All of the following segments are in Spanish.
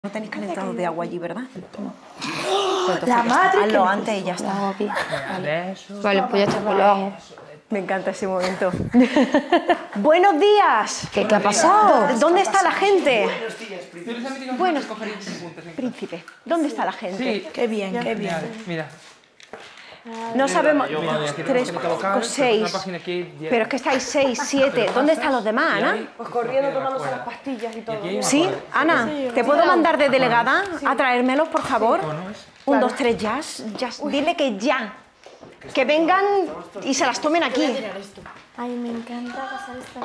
No tenéis calentado de agua allí, ¿verdad? La madre hazlo antes y ya está. Vale, pues ya está, pues lo hago. Me encanta ese momento. ¡Buenos días! ¿Qué ha pasado? ¿Dónde está la gente? Bueno, Príncipe, ¿dónde está la gente? Sí. Qué bien, qué bien. Mira. No sabemos. Mira, 3, 4, 6. Pero es que estáis 6, 7. ¿Dónde están los demás, Ana? Pues corriendo tomándose las pastillas y todo. ¿Sí? Ana, ¿te puedo mandar de delegada a traérmelos, por favor? 1, 2, 3, ya. Dile que ya. Que vengan y se las tomen aquí. Ay, me encanta pasar esta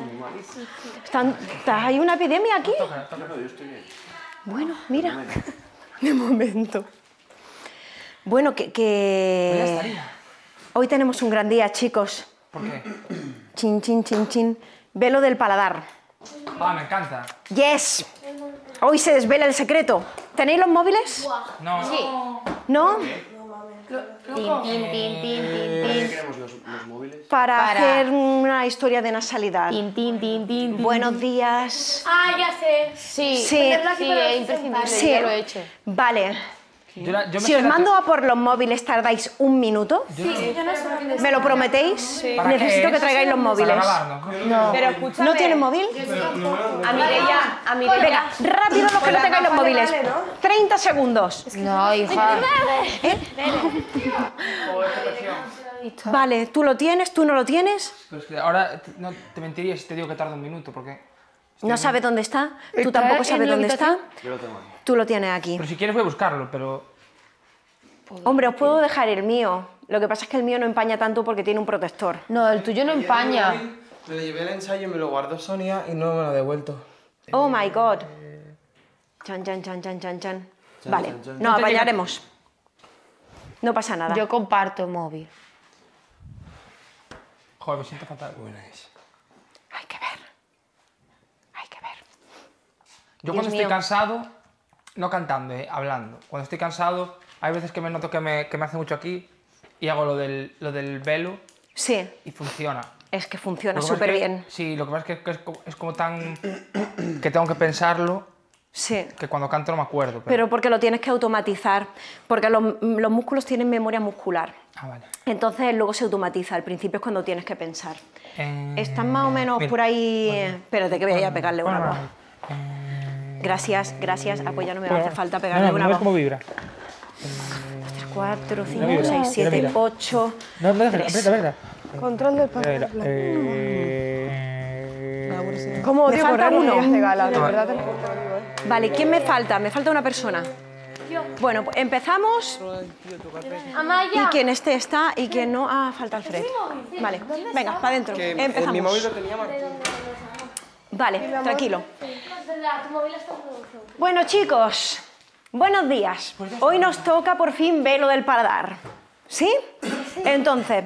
¿Hay una epidemia aquí? Bueno, mira. De momento. Bueno, hoy tenemos un gran día, chicos. ¿Por qué? Chin, chin, chin, chin. Velo del paladar. Ah, me encanta. ¡Yes! Hoy se desvela el secreto. ¿Tenéis los móviles? No. Sí. ¿No? Queremos los móviles. Para hacer una historia de nasalidad. Buenos días. Ah, ya sé. Sí, Sí. es imprescindible, Sí. ya lo he hecho. Vale. Yo me Si sé os la mando a por los móviles, tardáis 1 minuto. Sí, yo no sé. ¿Me lo prometéis? ¿Para qué Necesito que es? traigáis los móviles. Para grabarnos. Pero escúchame. ¿No tiene móvil? A Mireia. Venga, rápido los que no tengáis los móviles. vale, ¿no? 30 segundos. No, hija. Vale, ¿tú lo tienes? ¿Tú no lo tienes? Pero es que ahora no te mentiría si te digo que tarda 1 minuto, porque... ¿No sabes dónde está? ¿Tú ¿Está tampoco en sabes la dónde está? habitación? Yo lo tengo ahí. Tú lo tienes aquí. Pero si quieres voy a buscarlo, pero... Hombre, os puedo dejar el mío. Lo que pasa es que el mío no empaña tanto porque tiene un protector. No, el tuyo no empaña. Me lo llevé al ensayo y me lo guardó Sonia y no me lo ha devuelto. Oh my god. Chan, chan, chan, chan, chan, chan. Vale, chan, chan. no apañaremos. No pasa nada. Yo comparto móvil. Joder, me siento fatal. Buena es. Hay que ver. Hay que ver. Yo Dios cuando estoy mío. cansado, no cantando, hablando. Cuando estoy cansado, hay veces que me noto que me hace mucho aquí y hago lo del velo Sí, y funciona. es que funciona Lo que pasa súper es que- bien. Sí, lo que pasa es que es como tan... que tengo que pensarlo, Sí. que cuando canto no me acuerdo. Pero porque lo tienes que automatizar. Porque los músculos tienen memoria muscular. Ah, vale. Entonces luego se automatiza. Al principio es cuando tienes que pensar. Están más o menos mira. por ahí... Espérate que voy a pegarle una voz. Gracias, gracias. Ah, pues ya no me hace falta pegarle una voz. cómo vibra. 4, 5, mira, 6, 7, mira. 8... No, Tres. Control del papel. ¿Cómo Me me falta falta uno. uno? De gala, de verdad te lo digo, Vale, ¿quién me falta? Me falta una persona. Bueno, pues empezamos. Y Amaya. quien esté está y quien no... Ah, falta Alfred. Vale, venga, para adentro. Que Empezamos. mi móvil lo tenía Martín. Vale, tranquilo. Tu móvil está producido. Bueno, chicos, buenos días. Hoy nos toca por fin velo del paladar. ¿Sí? Entonces,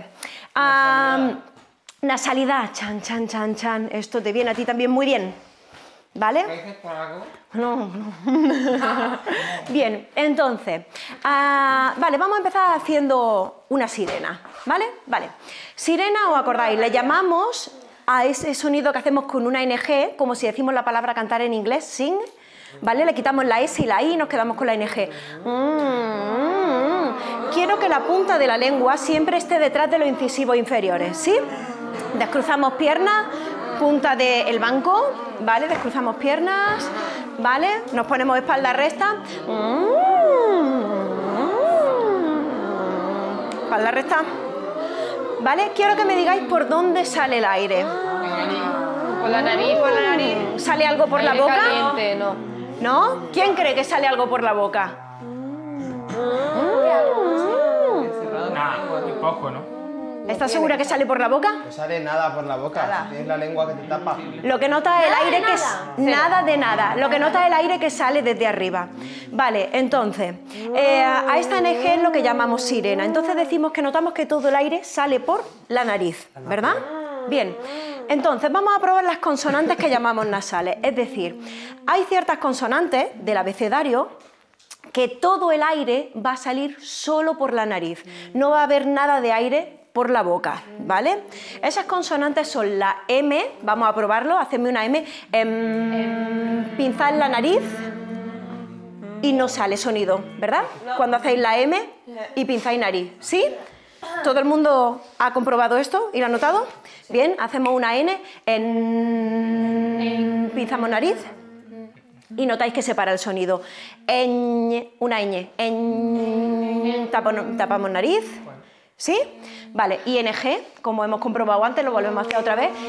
nasalidad, chan, chan, chan, chan. Esto te viene a ti también muy bien. ¿Vale? No. Bien, entonces, vale, vamos a empezar haciendo una sirena, ¿vale? Vale. Sirena, ¿os acordáis? Le llamamos a ese sonido que hacemos con una ing, como si decimos la palabra cantar en inglés, sing, ¿vale? Le quitamos la S y la I y nos quedamos con la ing. Quiero que la punta de la lengua siempre esté detrás de los incisivos inferiores, ¿sí? Descruzamos piernas, punta del banco, ¿vale? Descruzamos piernas, ¿vale? Nos ponemos espalda recta. Espalda recta. ¿Vale? Quiero que me digáis por dónde sale el aire. Por la nariz, por la nariz. ¿Sale algo por la Aire boca? caliente, no. ¿No? ¿Quién cree que sale algo por la boca? Muy poco, ¿no? ¿Estás segura que sale por la boca? No sale nada por la boca. Si tienes la lengua que te tapa. Lo que nota el aire que es nada de nada. Lo que nota el aire que sale desde arriba. Vale, entonces, a esta ing es lo que llamamos sirena. Entonces decimos que notamos que todo el aire sale por la nariz, ¿verdad? Bien. Entonces vamos a probar las consonantes que llamamos nasales. Es decir, hay ciertas consonantes del abecedario que todo el aire va a salir solo por la nariz. No va a haber nada de aire por la boca, ¿vale? Esas consonantes son la M, vamos a probarlo, hacedme una M, pinzad la nariz, y no sale sonido, ¿verdad? Cuando hacéis la M y pinzáis nariz, ¿sí? ¿Todo el mundo ha comprobado esto y lo ha notado? Bien, hacemos una N, pinzamos nariz y notáis que separa el sonido. Una ñ, tapamos nariz, ¿sí? Vale, ING, como hemos comprobado antes, lo volvemos a hacer otra vez.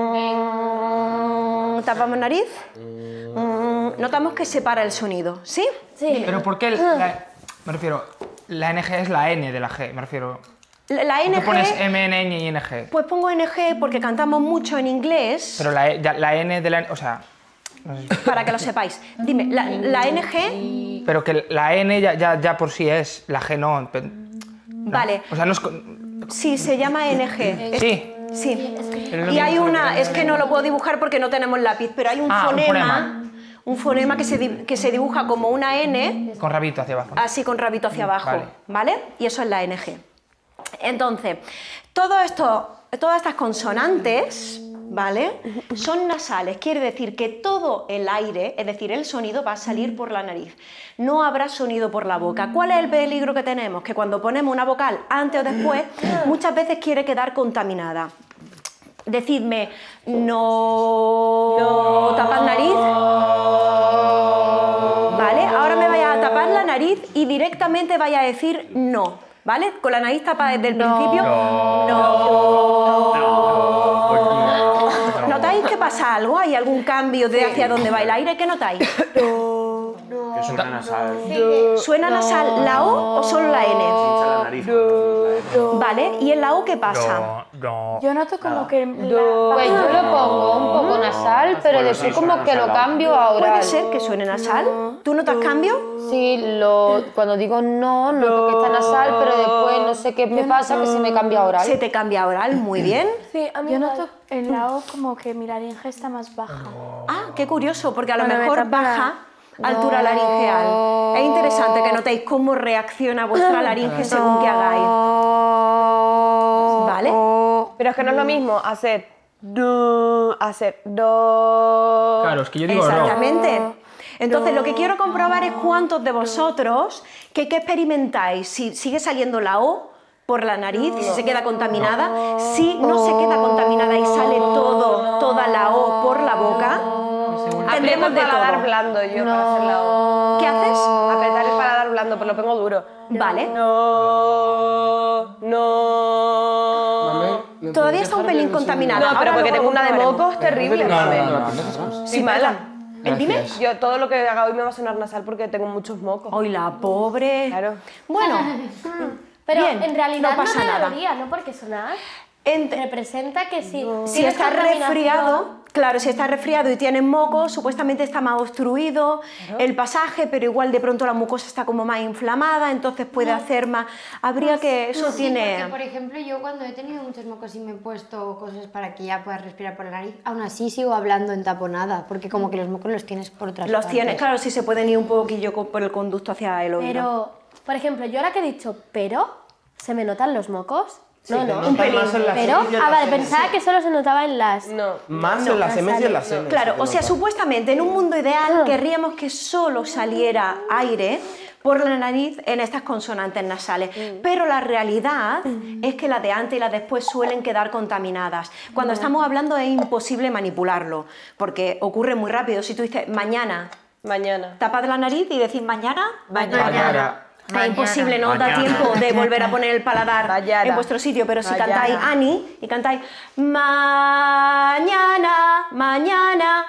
Tapamos nariz, notamos que separa el sonido, ¿sí? Sí. Pero ¿por qué me refiero, la NG es la N de la G, me refiero... La ¿Por qué NG, pones M, N, Ñ y NG? pues pongo NG porque cantamos mucho en inglés, Pero la N de la... O sea... no sé. para que lo sepáis. Dime, la NG, Pero que la N ya por sí es, la G no. vale, O sea, no es... sí, se llama NG. Sí. Sí. Pero es lo Y hay mismo, una, es que no lo puedo dibujar porque no tenemos lápiz, pero hay un fonema que se dibuja como una N, Con rabito hacia abajo. así con rabito hacia abajo, Vale. ¿vale? Y eso es la NG. Entonces, todas estas consonantes, ¿vale? Son nasales, quiere decir que todo el aire, es decir, el sonido va a salir por la nariz. No habrá sonido por la boca. ¿Cuál es el peligro que tenemos? Que cuando ponemos una vocal antes o después, muchas veces quiere quedar contaminada. Decidme, no tapad nariz. ¿Vale? Ahora me vaya a tapar la nariz y directamente vaya a decir no. ¿Vale? Con la nariz tapada desde el principio. No. ¿Notáis que pasa algo? ¿Hay algún cambio de hacia dónde va el aire? ¿Qué notáis? Que suena nasal. ¿Suena nasal la O o solo la N? Hincha la nariz. ¿Vale? ¿Y en la O qué pasa? Yo noto como que Pues yo lo pongo un poco nasal, pero Bueno, después sí, como suena que lo nasal. cambio a oral. Puede ser que suene nasal. ¿Tú notas cambio? Sí, cuando digo no, noto que está nasal, pero después no sé qué me pasa, que se me cambia a oral. Se te cambia a oral, muy bien. Sí, yo noto en la O como que mi laringe está más baja. Ah, qué curioso, porque a lo Cuando me mejor tapa la- baja altura laringeal. Es interesante que notéis cómo reacciona vuestra laringe según que hagáis. ¿Vale? Pero es que no es lo mismo hacer do, hacer do. Claro, es que yo digo ro. Exactamente. Entonces, lo que quiero comprobar es cuántos de vosotros que experimentáis, si sigue saliendo la O por la nariz, si se queda contaminada, si no se queda contaminada y sale toda la O por la boca, Aprieto tendremos el de paladar todo. blando yo para hacer la O. ¿Qué haces? Apretar el paladar blando, pero lo pongo duro. Vale. No, no. ¿Me Todavía podéis está un dejar pelín ver un contaminada. No, pero Ahora porque luego tengo una de comprobaremos. mocos terrible. segundo? Sí, mala. Dime. Yo todo lo que haga hoy me va a sonar nasal porque tengo muchos mocos. Hoy la pobre. Claro. Bueno, Pero Bien, en realidad no pasa nada. debería, ¿no? Porque sonar ent- representa que si si tienes estás contaminación- resfriado, claro, si estás resfriado y tienes moco, supuestamente está más obstruido el pasaje, pero igual de pronto la mucosa está como más inflamada, entonces puede hacer más. Habría que. Eso Sí, tiene. porque, por ejemplo, yo cuando he tenido muchos mocos y me he puesto cosas para que ya puedas respirar por la nariz, aún así sigo hablando en taponada, porque como que los mocos los tienes por otras Los partes. tienes, claro, si se pueden ir un poquillo por el conducto hacia el oído. Pero, por ejemplo, yo ahora que he dicho pero, ¿se me notan los mocos? Sí, te notas más en las Pero, M's y en las vale, N's. pensaba que solo se notaba en las... No. Más en las M's y en las N's. Claro, se o sea, nota. supuestamente en un mundo ideal querríamos que solo saliera aire por la nariz en estas consonantes nasales, pero la realidad es que las de antes y las después suelen quedar contaminadas. Cuando estamos hablando es imposible manipularlo, porque ocurre muy rápido. Si tú dices mañana, Mañana. tapad la nariz y decís mañana, Mañana. es imposible, no os da tiempo de volver a poner el paladar Mañana. en vuestro sitio, pero si Mañana. cantáis Ani y cantáis mañana, mañana,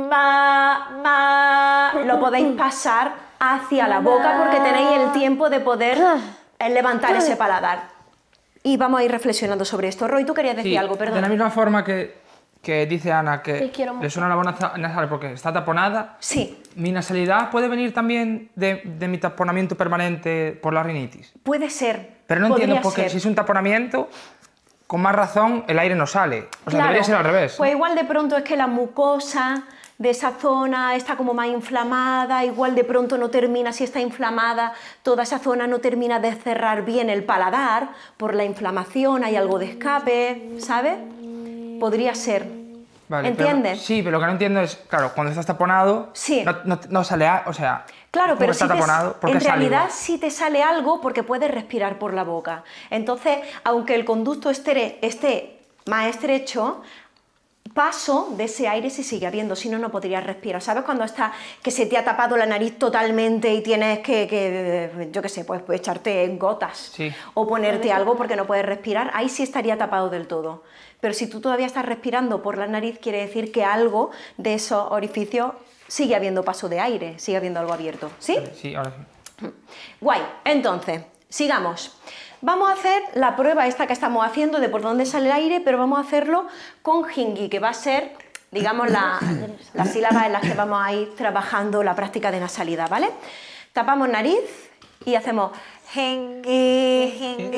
lo podéis pasar hacia la boca porque tenéis el tiempo de poder levantar ese paladar. Y vamos a ir reflexionando sobre esto. Roy, tú querías decir Sí, algo, perdón. de la misma forma que dice Ana que Te quiero le mucho. suena la voz nasal porque está taponada, Sí, mi nasalidad puede venir también de mi taponamiento permanente por la rinitis. puede ser. Pero no entiendo podría porque ser. si es un taponamiento, con más razón el aire no sale. O sea, Claro, debería ser al revés. Pues igual de pronto es que la mucosa de esa zona está como más inflamada, igual de pronto no termina, si está inflamada, toda esa zona no termina de cerrar bien el paladar por la inflamación, hay algo de escape, ¿sabes? Podría ser. Vale, ¿Entiendes? Sí, pero lo que no entiendo es, claro, cuando estás taponado, Sí. no sale, o sea, Claro, pero está si taponado, porque en es saliva. realidad sí te sale algo porque puedes respirar por la boca. Entonces, aunque el conducto esté más estrecho, paso de ese aire sí sigue habiendo, si no, no podrías respirar. ¿Sabes cuando está que se te ha tapado la nariz totalmente y tienes que yo qué sé, pues echarte gotas Sí. o ponerte algo porque no puedes respirar? Ahí sí estaría tapado del todo. Pero si tú todavía estás respirando por la nariz, quiere decir que algo de esos orificios sigue habiendo paso de aire, sigue habiendo algo abierto, ¿sí? Sí, ahora sí. Guay, entonces, sigamos. Vamos a hacer la prueba esta que estamos haciendo de por dónde sale el aire, pero vamos a hacerlo con Hingi, que va a ser, digamos, las sílabas en las que vamos a ir trabajando la práctica de nasalidad, ¿vale? Tapamos nariz y hacemos Hingi, Hingi,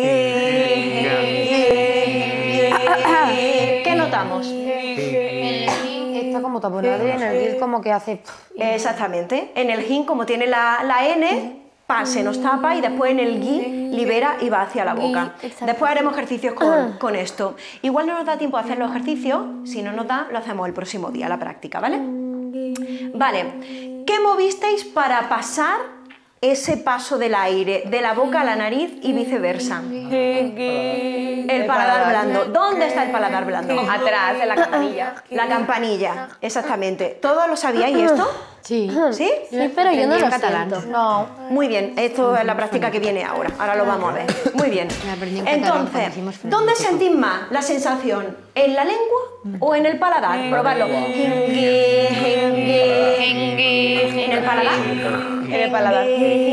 Hingi. ¿Qué notamos? Está como taponado y en el gui como que hace... Exactamente. En el Hin, como tiene la N, se nos tapa y después en el gui libera y va hacia la boca. Después haremos ejercicios con esto. Igual no nos da tiempo a hacer los ejercicios, si no nos da, lo hacemos el próximo día, la práctica, ¿vale? Vale, ¿qué movisteis para pasar ese paso del aire de la boca a la nariz y viceversa? El paladar blando. ¿Dónde está el paladar blando? Atrás, en la campanilla. La campanilla, exactamente. ¿Todos lo sabíais esto? Sí. ¿Sí? Sí, pero yo no lo catalán. siento. No. Muy bien, esto es la práctica que viene ahora. Ahora lo vamos a ver. Muy bien. Me aprendí en catalán cuando Entonces, hicimos francés. ¿dónde sentís más la sensación? ¿En la lengua o en el paladar? Probadlo. Hingi, hingi, hingi. ¿En el paladar? En el paladar.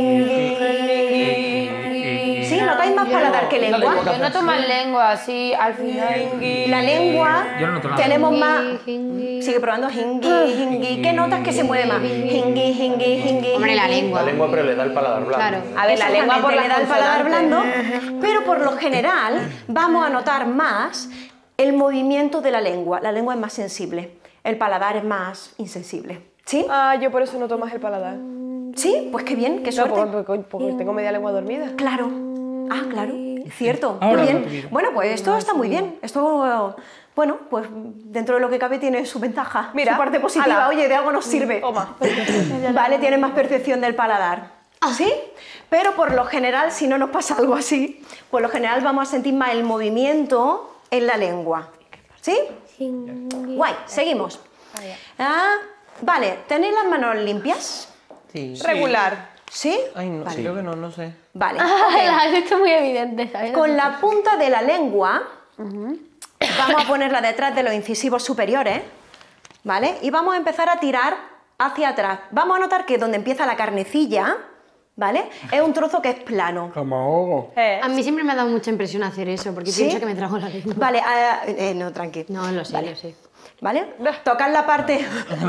¿Sí? ¿Notáis más paladar que lengua? Yo noto más lengua, así, al final. La lengua, Yo no noto nada. tenemos más... Sigue probando. Hingi, hingi. ¿Qué notas que se mueve más? Hingi, hingi, hingi. Hombre, la hingi. lengua. La lengua, pero le da el paladar blando. Claro. A ver, la lengua por Exactamente, le da el paladar blando, consonantes. pero por lo general vamos a notar más el movimiento de la lengua. La lengua es más sensible, el paladar es más insensible. ¿Sí? Ah, yo por eso noto más el paladar. ¿Sí? Pues qué bien, qué No, suerte. porque tengo media lengua dormida. Claro. Ah, claro. Cierto. Ahora Muy lo he bien. entendido. Bueno, pues esto está muy bien. Esto, bueno, pues dentro de lo que cabe tiene su ventaja, Mira, su parte positiva. ala. Oye, de algo nos sirve. Toma. Vale, tiene más percepción del paladar. ¿Sí? Pero por lo general, si no nos pasa algo así, por lo general vamos a sentir más el movimiento en la lengua. ¿Sí? Guay, seguimos. Vale, ¿tenéis las manos limpias? Sí. Regular. ¿Sí? Ay, no, creo que no, no sé. Vale. Las has hecho muy evidente, ¿sabes? Con la punta de la lengua, vamos a ponerla detrás de los incisivos superiores, ¿vale? Y vamos a empezar a tirar hacia atrás. Vamos a notar que donde empieza la carnecilla, ¿vale? Es un trozo que es plano. Como ahogo. A mí siempre me ha dado mucha impresión hacer eso, porque ¿Sí? pienso que me trago la lengua. Vale, no, tranqui. No, lo sé, Vale. lo sé. ¿Vale? Tocar la parte...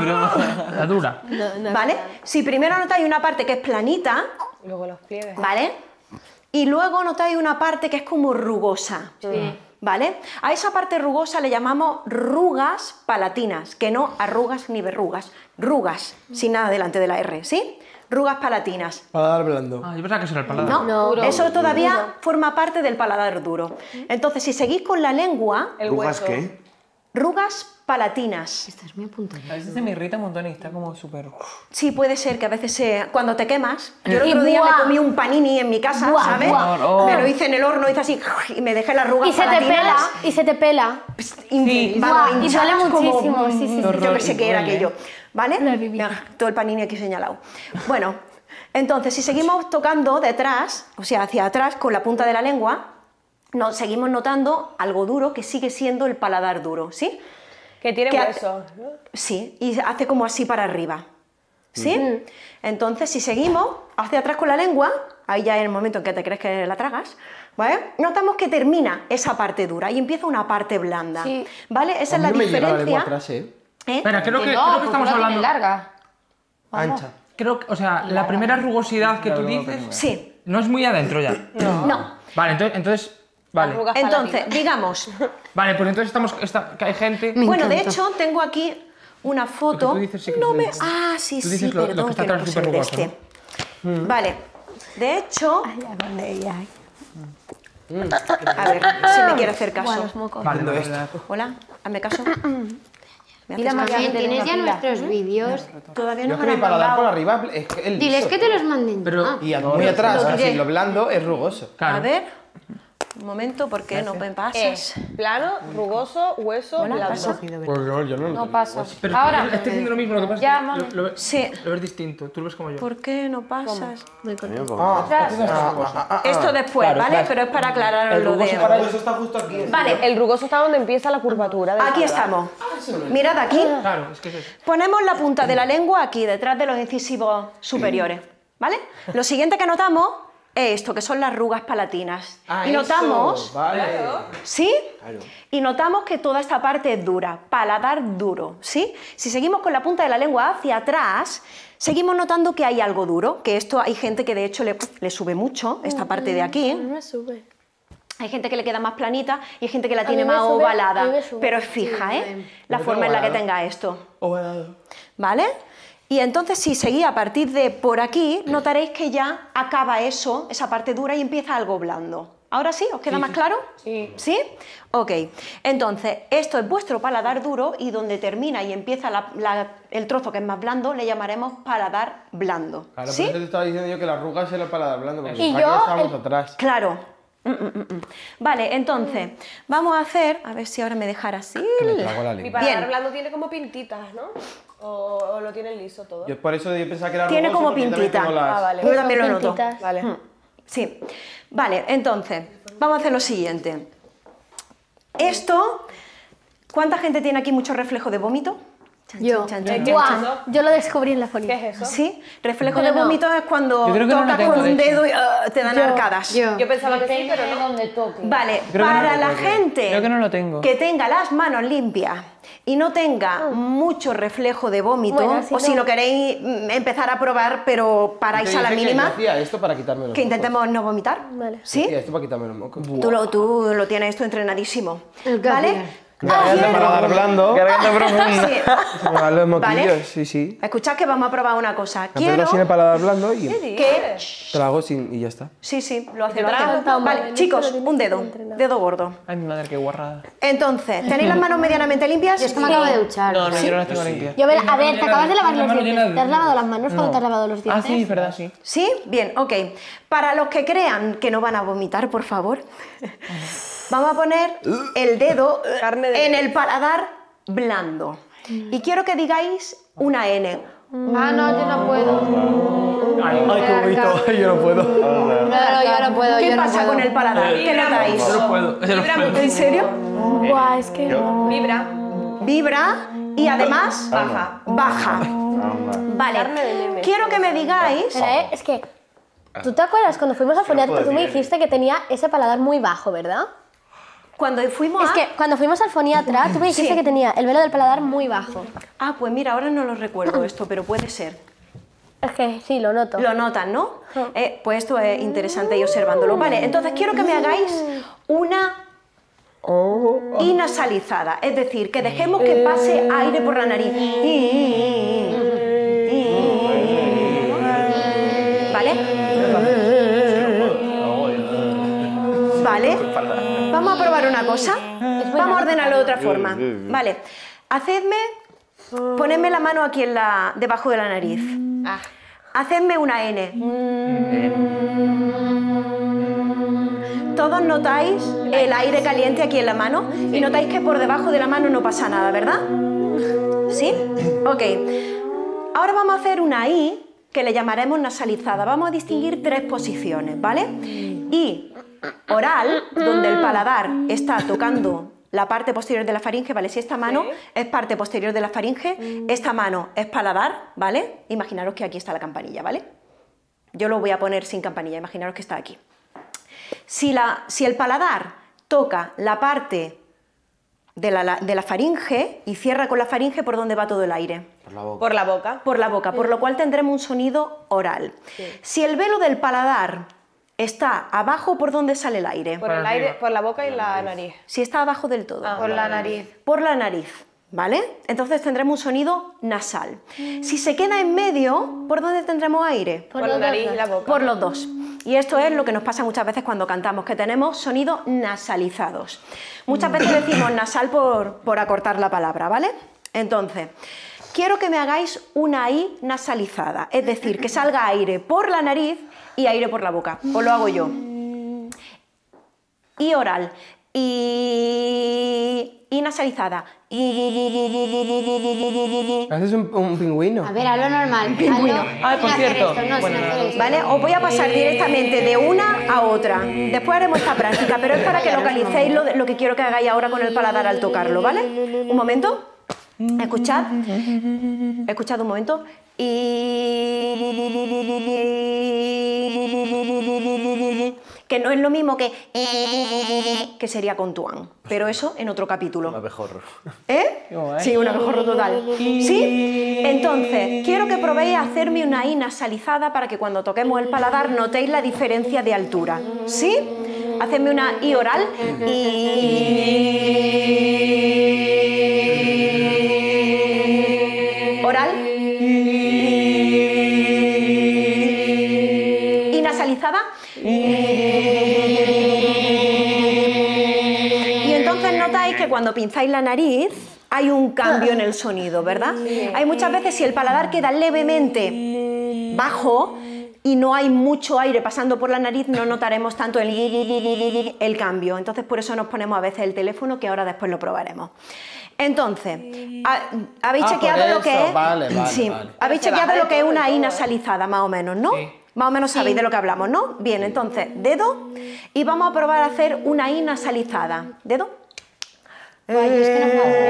La dura. ¿Vale? Si primero notáis una parte que es planita, Y luego los pliegues. ¿vale? Y luego notáis una parte que es como rugosa. ¿Vale? A esa parte rugosa le llamamos rugas palatinas, que no arrugas ni verrugas. Rugas, sin nada delante de la R, ¿sí? Rugas palatinas. Paladar blando. Ah, yo pensaba que eso era el paladar. No, eso todavía forma parte del paladar duro. Entonces, si seguís con la lengua, El ¿Rugas hueso. qué? rugas palatinas. Estás muy apuntado. A veces se me irrita un montón y está como súper... Sí, puede ser que a veces cuando te quemas. Yo el Y otro día me buah. comí un panini en mi casa, Buah, ¿sabes? buah. Me lo hice en el horno, hice así y me dejé las rugas Y se te palatinas. pela, y se te pela. Vamos, Buah, y hinchadas duele como, muchísimo, sí, sí, sí. Yo que sé qué era aquello, ¿vale? Lo he vivido. Todo el panini aquí señalado. Bueno, entonces si seguimos tocando detrás, o sea, hacia atrás con la punta de la lengua, seguimos notando algo duro que sigue siendo el paladar duro, ¿sí? Que tiene ¿Qué hace? hueso. ¿no? Sí, y hace como así para arriba, ¿sí? Entonces si seguimos hacia atrás con la lengua, ahí ya es el momento en que te crees que la tragas, ¿vale? Notamos que termina esa parte dura y empieza una parte blanda, Sí. ¿vale? Esa A es mí la no me llega la lengua diferencia. atrás, ¿eh? ¿Eh? Espera, creo que no, porque estamos la tiene hablando... larga. Ancha. Creo que, o sea, la primera rugosidad que tú dices Sí, no es muy adentro ya. no. Vale, entonces vale. Arrugas Entonces, digamos, Vale, pues entonces que hay gente... bueno, de hecho tengo aquí una foto. Lo que tú dices sí que no es me... denso. Ah, sí, Tú sí, dices lo que perdón, está que no atrás puse el de superrugoso, este. Vale, de hecho, a ver si me quiere hacer caso. Vale, de verdad. Hola, hazme caso. Me Y la haces maquillaje caso. También tienes ya tranquila. nuestros vídeos. Todavía Yo no es me que lo mi han paladar por mandado. arriba es que el Diles liso. que te los manden. Pero- Ah. Y muy atrás, Lo así, diré. lo blando es rugoso. Claro. A ver, un momento, ¿por qué no me pasas? Plano, rugoso, hueso, Hola, blando. pasa. Pues yo no lo No tengo. pasa. Pero Ahora, estoy diciendo lo mismo, lo que pasa Ya, es mami. que lo Sí. ves distinto, tú lo ves como yo. ¿Por qué no pasas? Ah, Esto después, claro, ¿vale? claro. Pero es para aclarar El lo rugoso de... para Eso está justo aquí. Vale, El rugoso está donde empieza la curvatura. del aquí paladar. estamos. Mirad aquí. Claro, es que es eso. Ponemos la punta de la lengua aquí, detrás de los incisivos superiores, ¿vale? Lo siguiente que notamos es esto, que son las arrugas palatinas. Ah, Y notamos... eso, vale. ¿Sí? Y notamos que toda esta parte es dura, paladar duro, ¿sí? Si seguimos con la punta de la lengua hacia atrás, seguimos notando que hay algo duro, que esto hay gente que de hecho le sube mucho, esta parte de aquí. No me sube. Hay gente que le queda más planita y hay gente que la A tiene mí me más sube, a ovalada, mí me sube. pero es fija, ¿eh? La Yo forma tengo en la que ovalado. tenga esto, Ovalado. ¿vale? Y entonces si seguís a partir de por aquí, notaréis que ya acaba eso, esa parte dura, y empieza algo blando. ¿Ahora sí? ¿Os queda más claro? Sí. ¿Sí? Ok. Entonces, esto es vuestro paladar duro y donde termina y empieza el trozo que es más blando, le llamaremos paladar blando. Claro, ¿Sí? por eso te estaba diciendo yo que la arruga es el paladar blando, porque Y aquí yo, estábamos atrás. Claro. Vale, entonces, vamos a hacer, a ver si ahora me dejará así. Que me trago la Mi lengua. paladar Bien. blando tiene como pintitas, ¿no? O lo tiene liso todo. Yo por eso yo pensaba que era Tiene rugoso, como porque yo también pintita. tengo las- Ah, vale. Yo también lo noto. Pintitas. Vale. Sí. Vale, entonces, vamos a hacer lo siguiente. Esto, ¿cuánta gente tiene aquí mucho reflejo de vómito? Chan, Yo. chan, chan, chan, ¿Qué chan. es eso? Yo lo descubrí en la ¿Qué fonía. es eso? ¿Sí? Reflejo Pero de no. vómito es cuando Yo creo que no tocas lo tengo, con un de hecho. dedo y te dan arcadas. Yo. Yo pensaba que sí, depende pero de no. donde toque. Vale, Creo que no para lo la tengo. gente Creo que no lo tengo. que tenga las manos limpias y no tenga mucho reflejo de vómito, Bueno, si o si no- lo queréis empezar a probar, pero paráis Te a la dije que mínima, yo hacía esto para quitarme los que mocos. intentemos no vomitar. Vale. ¿Sí? Hacía esto para quitarme los mocos. Tú lo tienes esto entrenadísimo. El ¿Vale? caviar. Garganta para dar blando. Garganta profunda. Sí. Se me van los moquillos, ¿Vale? sí, sí. Escuchad que vamos a probar una cosa. Me Quiero aprieto sin el paladar blando y que... te lo hago sin y ya está. Sí, sí, lo hace. trago. Vale, Vale, chicos, esto lo un tienes que dedo, entrenar. dedo gordo. Ay, mi madre, qué guarrada. Entonces, ¿tenéis las manos medianamente limpias? Yo es que me acabo de duchar. No, yo no las tengo limpias. Yo a ver, te acabas de lavar los mano llena dientes. de- ¿Te has lavado las manos cuando No. te has lavado los Ah, dientes? sí, es verdad, sí. ¿Sí? Bien, ok. Para los que crean que no van a vomitar, por favor, vamos a poner el dedo Carne de en res. el paladar blando. Y quiero que digáis una N. Ah, no, yo no puedo. Ay, qué bonito. Yo no puedo. No, yo no puedo. ¿Qué yo no pasa puedo. con el paladar? ¿Qué notáis? Yo no puedo. Yo no puedo. ¿En serio? Buah, es que... Vibra. Vibra y además baja. Vale. Carne de meme. Quiero que me digáis... Espera, es que... ¿Tú te acuerdas cuando fuimos a foniátrica? Tú me dijiste que tenía ese paladar muy bajo, ¿verdad? Cuando fuimos Es a... que cuando fuimos al foniatra, tú me dijiste Sí. que tenía el velo del paladar muy bajo. Ah, pues mira, ahora no lo recuerdo esto, pero puede ser. Es que sí, lo noto. Lo notan, ¿no? Pues esto es interesante y observándolo. Vale, entonces quiero que me hagáis una inasalizada, es decir, que dejemos que pase aire por la nariz. ¿Vale? ¿Vale? Vamos a probar una cosa. Vamos a ordenarlo de otra forma. Vale. Hacedme... Ponedme la mano aquí debajo de la nariz. Hacedme una N. Todos notáis el aire caliente aquí en la mano y notáis que por debajo de la mano no pasa nada, ¿verdad? ¿Sí? Ok. Ahora vamos a hacer una I que le llamaremos nasalizada. Vamos a distinguir tres posiciones, ¿vale? I oral, donde el paladar está tocando la parte posterior de la faringe, ¿vale? Si esta mano es parte posterior de la faringe, esta mano es paladar, ¿vale? Imaginaros que aquí está la campanilla, ¿vale? Yo lo voy a poner sin campanilla, imaginaros que está aquí. Si el paladar toca la parte de la faringe y cierra con la faringe, ¿por dónde va todo el aire? Por la boca. Por la boca, por lo cual tendremos un sonido oral. Si el velo del paladar está abajo, ¿por dónde sale el aire? Por el aire, por la boca y la nariz. Si está abajo del todo. Por la nariz. Por la nariz, ¿vale? Entonces tendremos un sonido nasal. Si se queda en medio, ¿por dónde tendremos aire? Por la nariz y la boca. Por los dos. Y esto es lo que nos pasa muchas veces cuando cantamos, que tenemos sonidos nasalizados. Muchas veces decimos nasal por acortar la palabra, ¿vale? Entonces, quiero que me hagáis una I nasalizada, es decir, que salga aire por la nariz y aire por la boca. Os lo hago yo. I oral. I nasalizada. Haces un pingüino. A ver, hazlo normal. Pingüino. Hazlo Ah, por sin hacer cierto. esto, no, sin hacer esto. ¿Vale? Os voy a pasar directamente de una a otra. Después haremos esta práctica, pero es para que localicéis lo que quiero que hagáis ahora con el paladar al tocarlo, ¿vale? Un momento. Escuchad. Escuchad un momento. Que no es lo mismo que sería con tuan, pero eso en otro capítulo. Un abejorro. ¿Eh? Sí, un abejorro total. ¿Sí? Entonces, quiero que probéis a hacerme una I nasalizada para que cuando toquemos el paladar notéis la diferencia de altura. ¿Sí? Hacedme una I oral. Oral. Y nasalizada. Y entonces notáis que cuando pinzáis la nariz hay un cambio en el sonido, ¿verdad? Hay muchas veces si el paladar queda levemente bajo y no hay mucho aire pasando por la nariz, no notaremos tanto el cambio. Entonces por eso nos ponemos a veces el teléfono, que ahora después lo probaremos. Entonces, ¿habéis chequeado lo que es? Vale, Sí, vale. habéis chequeado lo que es una I nasalizada, más o menos, ¿no? Sí. Más o menos sabéis de lo que hablamos, ¿no? Bien, entonces, dedo, y vamos a probar a hacer una I nasalizada. ¿Dedo? Ay, es que no puedo hacer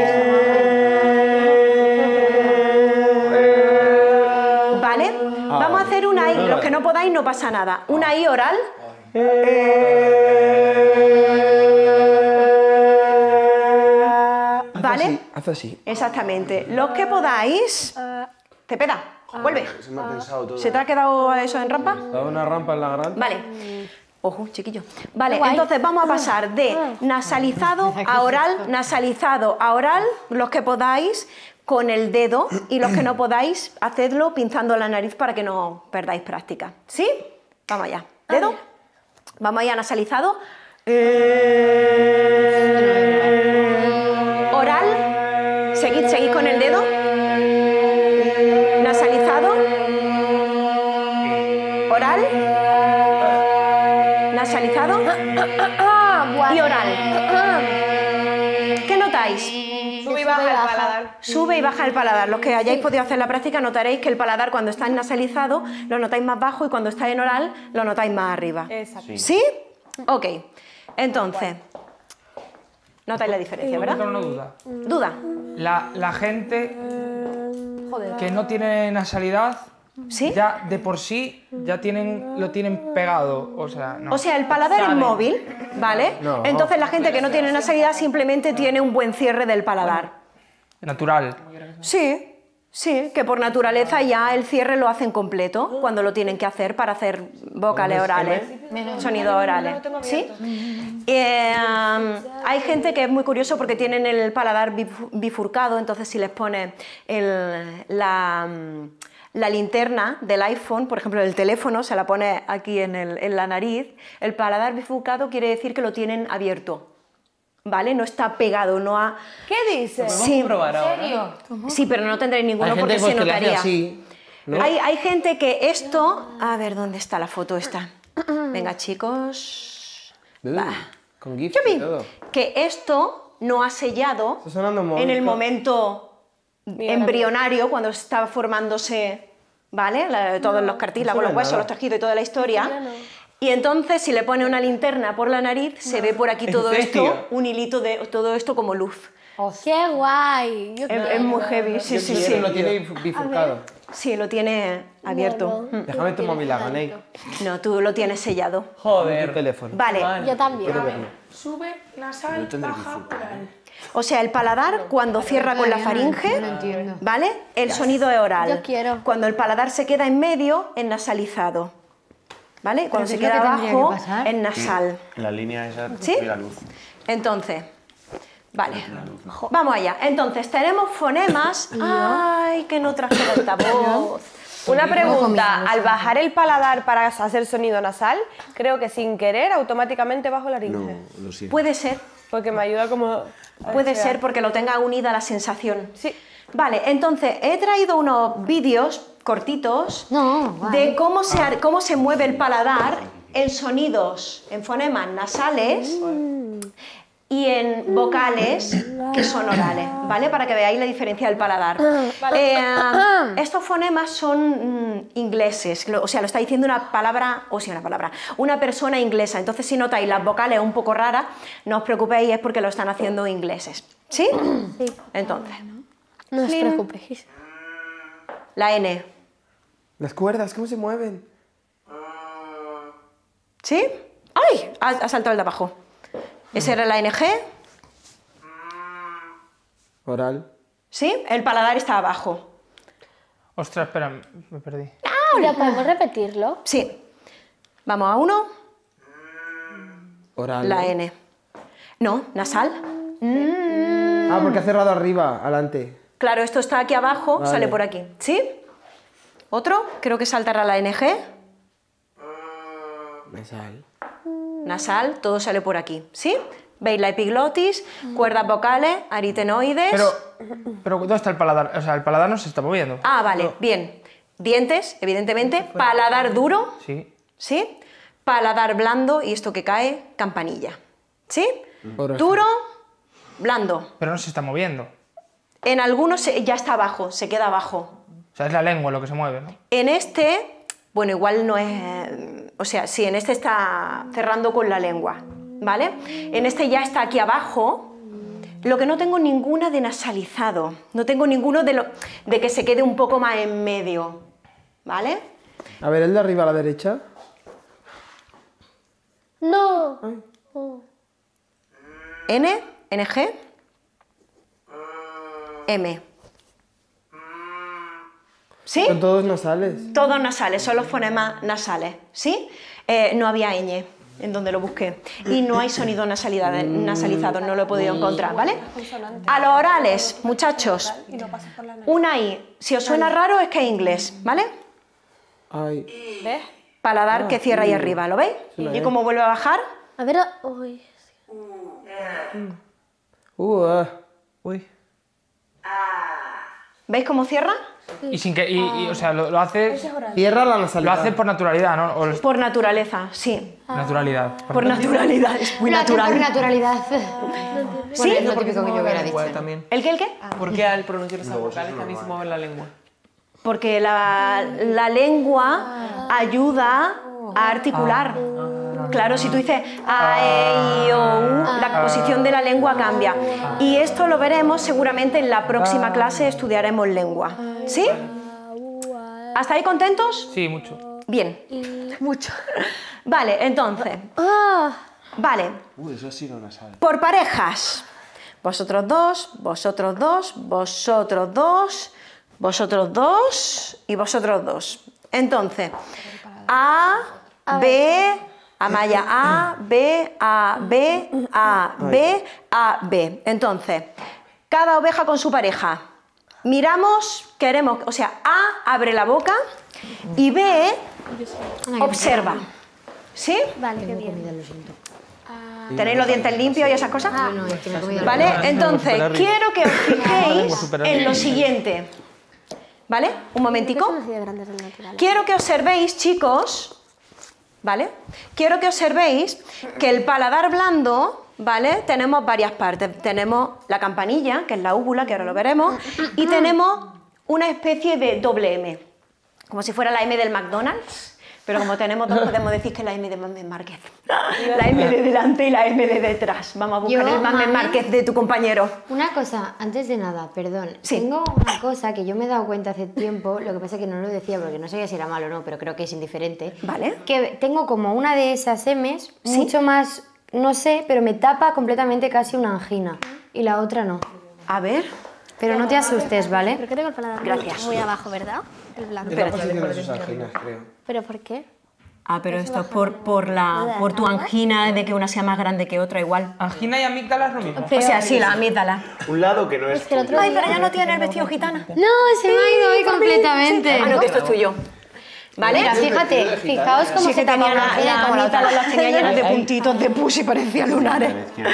eso, ¿Vale? Vamos a hacer una I, los que no podáis no pasa nada. Una I oral. ¿Vale? Haz así. Exactamente. Los que podáis... Cepeda, vuelve. Se me ha pensado todo. ¿Se te ha quedado eso en rampa? Da una rampa en la garganta. Vale. Ojo, chiquillo. Vale, entonces vamos a pasar de nasalizado a oral, los que podáis, con el dedo, y los que no podáis, hacedlo pinzando la nariz para que no perdáis práctica. ¿Sí? Vamos allá. Dedo. Vamos allá, nasalizado. Oral. Seguid con el dedo. Nasalizado. Oral. Nasalizado. Y oral. ¿Qué notáis? Sube y baja el paladar. Sube y baja el paladar. Los que hayáis podido hacer la práctica notaréis que el paladar cuando está en nasalizado lo notáis más bajo y cuando está en oral lo notáis más arriba. Exacto. ¿Sí? Ok. Entonces, notáis la diferencia, Tengo ¿verdad? una duda. Duda. La gente que no tiene nasalidad, ¿Sí? ya de por sí ya lo tienen pegado, o sea, no. O sea, el paladar es móvil, ¿vale? No. Entonces la gente que no tiene nasalidad simplemente tiene un buen cierre del paladar. Natural. Sí, sí, que por naturaleza ya el cierre lo hacen completo cuando lo tienen que hacer para hacer vocales orales, sonidos orales. ¿Sí? Hay gente que es muy curioso porque tienen el paladar bifurcado, entonces si les pones la linterna del iPhone, por ejemplo, del teléfono, se la pone aquí en la nariz, el paladar bifurcado quiere decir que lo tienen abierto, ¿vale? No está pegado, no ha... ¿Qué dices? Sí, probar ahora. ¿Serio? sí, pero no tendréis ninguno Hay porque gente se pues, que le hace notaría. así. ¿no? Hay gente que esto... A ver, ¿dónde está la foto esta? Venga, chicos. Va. Con GIF Yupi. y todo. Que esto no ha sellado Está sonando en el móvil. momento embrionario, cuando está formándose, ¿vale? Todos los cartílagos, suena los huesos, nada. los tejidos y toda la historia. Y entonces, si le pone una linterna por la nariz, se ve por aquí ¿En todo serio? esto, un hilito de todo esto como luz. ¡Qué guay! Yo Es muy heavy, sí, sí, sí. Lo tiene bifurcado. Sí, lo tiene abierto. Déjame tu móvil, Ganei. No, tú lo tienes sellado. Joder. Teléfono. Vale, Yo también. Sube, nasal, baja, oral. o sea, el paladar cuando cierra con la faringe, No lo entiendo. ¿vale? El sonido es oral. Yo quiero. Cuando el paladar se queda en medio, es nasalizado. ¿Vale? Cuando se ¿qué es lo queda que tendría que abajo, pasar? es nasal. En la línea esa, ¿Sí? la luz. Entonces, vale. Vamos allá. Entonces, tenemos fonemas. ¡Ay, que no traje el altavoz! Una pregunta, al bajar el paladar para hacer sonido nasal, creo que sin querer automáticamente bajo la laringe. No, lo siento. Puede ser. Porque me ayuda como... Puede ser porque lo tenga unida a la sensación. Sí. Vale, entonces he traído unos vídeos cortitos de cómo se mueve el paladar en sonidos, en fonemas nasales y en vocales que son orales, ¿vale? Para que veáis la diferencia del paladar. Estos fonemas son ingleses, o sea, lo está diciendo una persona inglesa. Entonces, si notáis las vocales un poco raras, no os preocupéis, es porque lo están haciendo ingleses. ¿Sí? Sí. Entonces, No os preocupéis. la N. Las cuerdas, ¿cómo se mueven? ¿Sí? ¡Ay! Ha saltado el de abajo. Esa era la NG. Oral. ¿Sí? El paladar está abajo. Ostras, espera, me perdí. ¿Ya podemos repetirlo? Sí. Vamos a uno. Oral. La N. No, nasal. Ah, porque ha cerrado arriba, adelante. Claro, esto está aquí abajo, Vale. sale por aquí. ¿Sí? Otro, creo que saltará la NG. Nasal. Nasal, todo sale por aquí. ¿Sí? ¿Veis la epiglotis, cuerdas vocales, aritenoides? Pero ¿dónde está el paladar? O sea, el paladar no se está moviendo. Ah, vale, bien. Dientes, evidentemente. Paladar duro. Sí. ¿Sí? Paladar blando y esto que cae, campanilla. ¿Sí? Oreja. Duro, blando. Pero no se está moviendo. En algunos ya está abajo, se queda abajo. O sea, es la lengua lo que se mueve, ¿no? En este, bueno, igual no es... O sea, sí, en este está cerrando con la lengua, ¿vale? En este ya está aquí abajo. Lo que no tengo ninguna de nasalizado. No tengo ninguno de que se quede un poco más en medio, ¿vale? A ver, el de arriba a la derecha. No. N, NG, M. ¿Sí? Son todos nasales. Todos nasales, son los fonemas nasales, ¿sí? No había ñ en donde lo busqué. Y no hay sonido nasalizado, no lo he podido encontrar, ¿vale? A los orales, muchachos, una I. Si os suena raro es que es inglés, ¿vale? Ay. ¿Ves? Paladar que cierra ahí arriba, ¿lo veis? ¿Y cómo vuelve a bajar? A ver... Uy. Uy. ¿Veis cómo cierra? Y sin que... o sea, lo hace... Cierra la Lo nasalidad. hace por naturalidad, ¿no? O Por naturaleza, sí. naturalidad. Por naturalidad, es muy Por natural. naturalidad. ¿Sí? Es lo típico que yo hubiera dicho. También. ¿El qué, el qué? ¿Por qué al pronunciar esas vocales también se mueve la lengua? Porque la lengua ayuda a articular. Claro, si tú dices a, e, i, o, u, la posición de la lengua cambia. Y esto lo veremos seguramente en la próxima clase, estudiaremos lengua. ¿Sí? ¿Hasta ahí contentos? Sí, mucho. Bien. Mucho. Vale, entonces. Vale. Eso ha sido nasal. Por parejas. Vosotros dos, vosotros dos, vosotros dos, vosotros dos y vosotros dos. Entonces, A, B, Amaya, A, B, A, B, A, B, A, B. Entonces, cada oveja con su pareja. Miramos, queremos, o sea, A abre la boca y B observa. ¿Sí? Vale, qué bien. ¿Tenéis los dientes limpios y esas cosas? No, es que me he comido ¿Vale? Entonces, quiero que os fijéis en lo siguiente. ¿Vale? Un momentico. Son así de grandes del natural. Quiero que observéis, chicos, ¿vale? Quiero que observéis que el paladar blando, ¿vale? Tenemos varias partes. Tenemos la campanilla, que es la úvula, que ahora lo veremos, y tenemos una especie de doble M, como si fuera la M del McDonald's. Pero como tenemos dos, podemos decir que la M de Mamen Márquez. La M de delante y la M de detrás. Vamos a buscar Yo, el Mamen Mamen, Márquez de tu compañero. Una cosa, antes de nada, perdón. Sí. Tengo una cosa que yo me he dado cuenta hace tiempo, lo que pasa es que no lo decía porque no sabía si era malo o no, pero creo que es indiferente. Vale. Que tengo como una de esas M's, mucho más, no sé, pero me tapa completamente casi una angina. Y la otra no. A ver. Pero no te asustes, ¿vale? Pero que tengo el paladar Gracias. muy abajo, ¿verdad? El blanco. Es la posición de sus anginas, creo. ¿Pero por qué? Ah, pero esto es por tu angina, de que una sea más grande que otra, igual. Angina y amígdala es lo mismo. O sea, sí, la amígdala. Un lado que no es. que el otro Ay, pero ya no tiene el vestido gitana. No, se me ha ido hoy completamente. Ah, no, que esto es tuyo. ¿Vale? Mira, fíjate, fijaos cómo Sí, se que tapa tenía una angina como la otra. las tenía llenas de puntitos de pus y parecían lunares.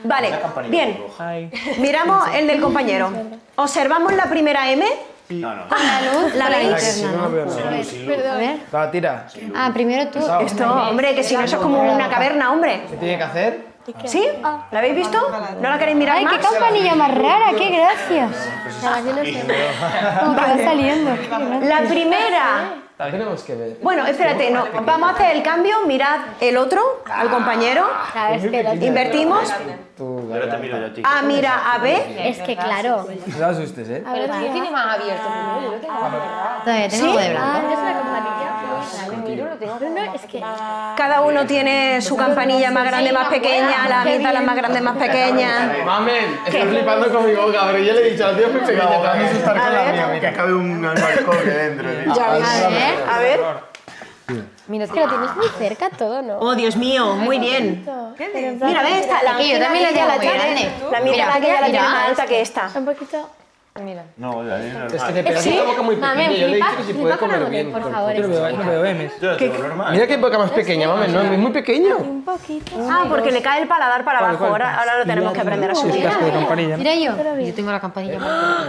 Vale, bien. Miramos el del compañero. Observamos la primera M. No, no. Con la luz, ¿La veis? Sí, no lo veo nada. A ver. Va, tira. Ah, primero tú. Esto, hombre, que si no eso es como una caverna, hombre. ¿Qué tiene que hacer? ¿Sí? ¿La habéis visto? ¿No la queréis mirar Ay, qué más? campanilla más rara, qué gracias. Como que va saliendo. La primera. Tenemos que ver. Bueno, espérate, no. Vamos a hacer el cambio. Mirad el otro, al compañero. Claro, es que el otro- Invertimos. Ahora te miro yo a ti. A mira a B. Es que claro. No te asustes, ¿eh? Pero tú tienes más abierto primero, yo lo tengo más cerrado. Todavía tengo algo de blanco. ¿Es una campanilla? Miro, lo tengo No, es que... Cada uno tiene su campanilla más grande, más pequeña. La mitad, las más grandes, más pequeñas. Mamen, estoy flipando con mi boca, pero yo le he dicho a la tía muy pequeña, te vas a asustar con la mía, Que mira. cabe un albaricoque dentro, tío. A ver. Mira, es que lo tienes muy cerca todo, ¿no? Oh, Dios mío, muy bien. Mira, ve esta. La Que yo también la mira, tengo muy tiene- grande. La mitad Mira, aquella la tiene mira. más alta que esta. Un poquito... No, ya, es Es que normal. te pegas la boca muy pequeña, yo le he dicho que si puede comer bien. por favor. No veo M's. Yo lo tengo normal. Mira qué boca más pequeña, mamen, ¿no? Es muy pequeño. Un poquito. Ah, porque le cae el paladar para abajo. Ahora lo tenemos que aprender a subir. Casco de campanilla, ¿no? Mira yo. Yo tengo la campanilla más grande.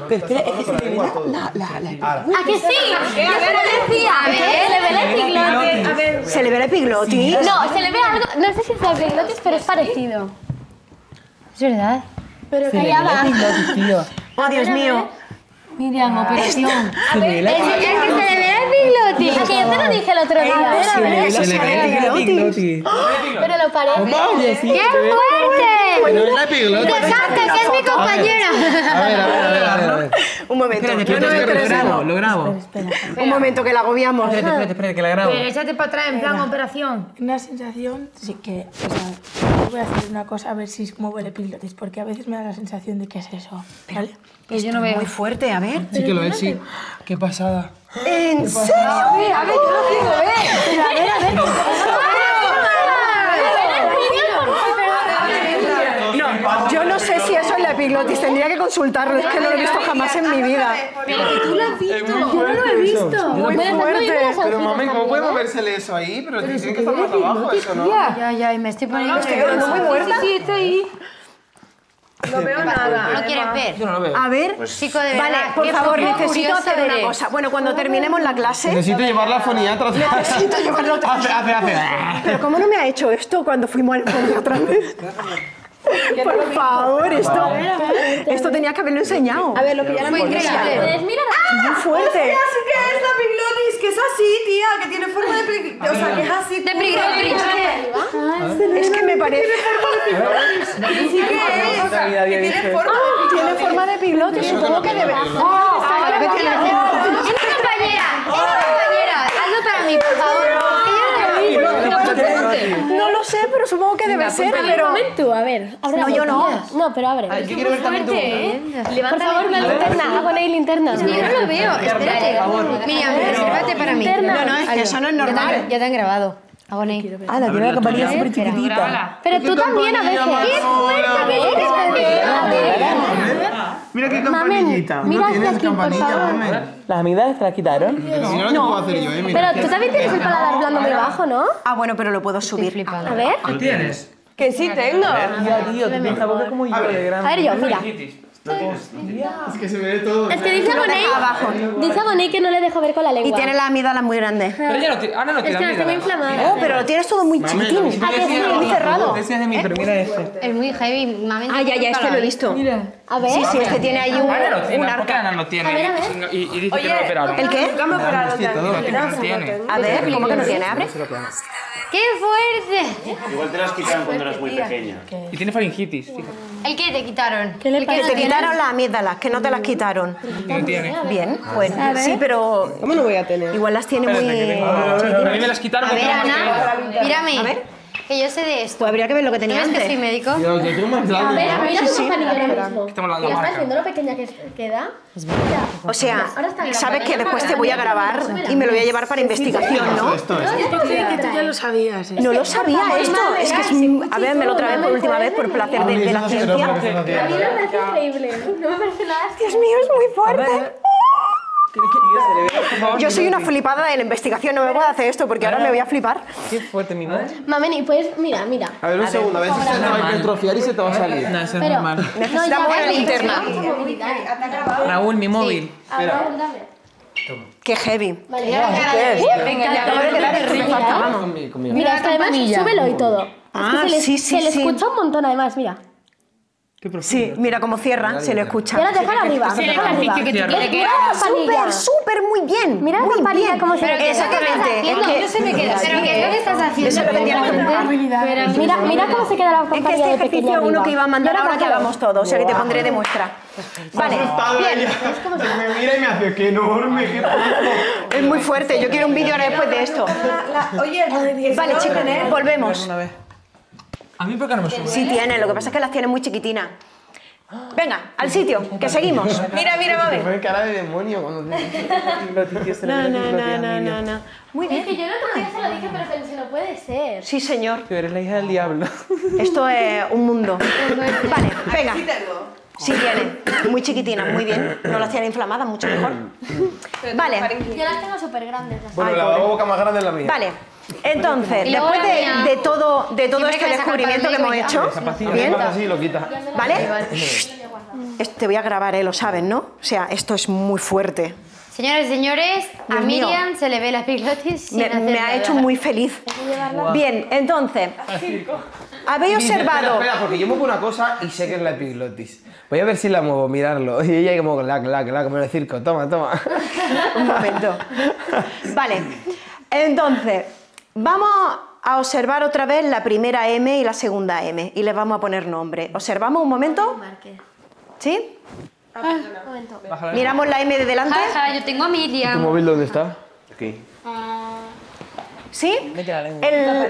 ¿A que sí? Yo se lo decía. A ver, se le ve el epiglotis. A ver. ¿Se le ve el epiglotis? No, se le ve algo... No sé si es el epiglotis, pero es parecido. Es verdad. Pero callada. Oh, Dios mío. Miriam, operación. A ver, es que se le ve el epiglotis. A que yo te lo dije el otro día. Se le ve el epiglotis. Pero lo parece. ¡Qué fuerte! No es la epiglotis. ¡Que cante, que es mi compañera! A ver. Un momento. Lo grabo. Un momento, que la agobiamos. Espérate, que la grabo. Échate para atrás en plan operación. Una sensación, sí que, o sea, voy a hacer una cosa a ver si muevo el epiglotis, porque a veces me da la sensación de que es eso, ¿vale? Que yo no veo. Muy fuerte, a ver. Sí que lo es, sí. Qué pasada. ¿En serio? A ver, yo lo quiero ver. A ver. No, yo no sé si eso es la epiglotis. Tendría que consultarlo. Es que no lo he visto jamás en mi vida. ¿Tú lo has visto? Yo no lo he visto. Muy fuerte. Pero mami, ¿cómo puede movérsele eso ahí? Pero tiene que estar más abajo eso, ¿no? Ya, y me estoy poniendo. Estoy quedando muy muerta. Sí, estoy ahí. No veo nada. ¿No quieres ver? Yo no lo veo. A ver. Chico, de verdad. Vale, por qué favor, poco necesito curioso hacer una eres. cosa. Bueno, cuando terminemos la clase, Necesito llevar la foniatra otra vez. necesito llevarlo otra vez. Hace. Pero ¿cómo no me ha hecho esto cuando fuimos al fondo otra vez? Por favor, esto tenía que haberlo enseñado. A ver, lo pillaron Fue por increíble. ¿Puedes mirar? Muy fuerte. Así que es la epiglotis, que es así, tía, que tiene forma de epiglotis. O sea, que es así. De epiglotis. Es que me parece. Sí que es. Que tiene forma de Tiene forma de epiglotis, supongo que debe. Claro que tiene. ¡Es mi compañera! ¡Es mi compañera! Hazlo para mí, por favor. No lo sé, pero supongo que debe ser, pero. Tú, a ver. Abre No, la yo no. botella. No, pero abre. Yo quiero ver también tu... Por favor, la linterna. Hago ahí linternas. Yo no lo veo. Espérate. Miriam, resérvate para mí. Linterna. No, es que eso no es normal. Ya te han grabado. Agoné. Ah, la tiene la campanilla súper chiquitita. Pero tú también a veces. ¡Qué fuerte que eres! A ver. Mira qué Mamen, campanillita. mira hacia aquí, por favor. ¿Las amigas te las quitaron? Si no, lo que puedo hacer yo, mira. Pero tú también tienes el paladar blando muy bajo, ¿no? Ah, bueno, pero lo puedo subir. A ver. ¿Qué tienes? Que sí tengo. Tío, tú tienes la boca como yo de grande. A ver yo, mira. Es que se ve todo. Es que dice Agoné que no le dejo ver con la lengua. Y tiene la amígdala muy grande. Pero ya no tiene. Ahora no Es tiene que la tengo amígdala. inflamada. Oh, pero lo tienes todo muy chiquitín. ¿A que sí? Muy cerrado. Decías de mí, pero mira este. Es muy heavy. Mami, Ah, ya, este lo he visto. A ver. Sí, este tiene ahí un Ana lo tiene. ¿Por qué arca. Ana lo tiene? A ver. Y dice que no lo operaron. ¿El qué? Nunca me operaron de No tiene. A ver, ¿cómo que no tiene? Abre. ¡Qué fuerte! Igual te las quitaron cuando eras muy pequeña. Y tiene faringitis, fíjate. ¿El qué te quitaron? ¿Qué le ¿El pasa? no Te tiene? quitaron las amígdalas, que no te las quitaron. No tiene. Bien, pues sí, pero ¿Cómo no voy a tener? igual las tiene muy... A mí me las quitaron A ver, porque no Ana, me mírame. A ver. Que yo sé de esto. Pues habría que ver lo que ¿No tenía ves que antes. soy médico? Yo tengo más A blando. ver, mira tu campanilla ahora mismo. Estamos hablando ¿Ya de estás marca. viendo lo pequeña que queda? O sea, Ahora está bien. sabes que después te voy a grabar y me lo voy a llevar para investigación, ¿no? Esto es. Yo creí que tú ya lo sabías. No lo sabía esto. Es que es... A ver, me lo otra vez por última vez por placer de la ciencia. A mí me parece increíble. No me parece nada. Dios mío, es muy fuerte. Yo soy una flipada de la investigación, no me puedo hacer esto porque ahora me voy a flipar. Qué fuerte, mi madre. Mameni, pues mira. A ver, un segundo, a ver si se no hay que atrofiar y se te va a salir. No, eso es Pero- normal. Necesitamos una linterna. Raúl, mi móvil. Raúl, dame. Qué heavy. Vale, Venga, ya, Conmigo. Mira, es que además súbelo y todo. Ah, es que sí, se le sí. escucha un montón además, mira. Sí, mira cómo cierra, se le escucha. Y ahora déjala arriba. Déjala arriba. que tú quieres que Mira la campanilla. Súper, muy bien. Mira la muy campanilla bien. cómo se ve. Exactamente. Es que No se me queda. ¿Pero qué es lo que estás haciendo? Eso es lo que tienes que hacer. Mira cómo se queda la Es campanilla que este de pequeña ejercicio uno arriba. que iba a mandar Y ahora que cógelo. hagamos todos, o sea que te pondré de muestra. Vale, bien. Me mira y me hace, qué enorme, qué Es muy fuerte, yo quiero un vídeo ahora después de esto. Vale, chicos, volvemos. A mí, ¿por qué no me sube? Sí tiene, lo que pasa es que las tiene muy chiquitinas. Venga, al sitio, que seguimos. Mira, mami. Me pone cara de demonio cuando No. Muy Es bien. que yo el otro día se lo dije, pero pensé, no puede ser. Sí, señor. Tú eres la hija del diablo. Esto es un mundo. Vale, venga. Sí tiene. Muy chiquitinas, muy bien. No las tiene inflamadas, mucho mejor. Vale, Yo las tengo súper grandes. Bueno, la boca más grande es la mía. vale. Entonces, Y luego después la mía. de todo Siempre este que le saca el descubrimiento que hemos palillo, hecho, bien, Así lo quita. ¿vale? Te voy a grabar, lo sabes, ¿no? O sea, esto es muy fuerte. Señores y señores, a Dios mío. Miriam se le ve la epiglotis sin Me hacer ha nada. hecho muy feliz. Bien, entonces, habéis observado... Espera, porque yo muevo una cosa y sé que es la epiglotis. Voy a ver si la muevo, mirarlo. Y ella como como en el circo. Toma. Un momento. Vale, entonces, vamos a observar otra vez la primera M y la segunda M y les vamos a poner nombre. ¿Observamos un momento? ¿Sí? Un momento. Miramos la M de delante. Jaja, yo tengo a ¿Tu Miriam. móvil dónde está? Aquí. ¿Sí? Mete la lengua.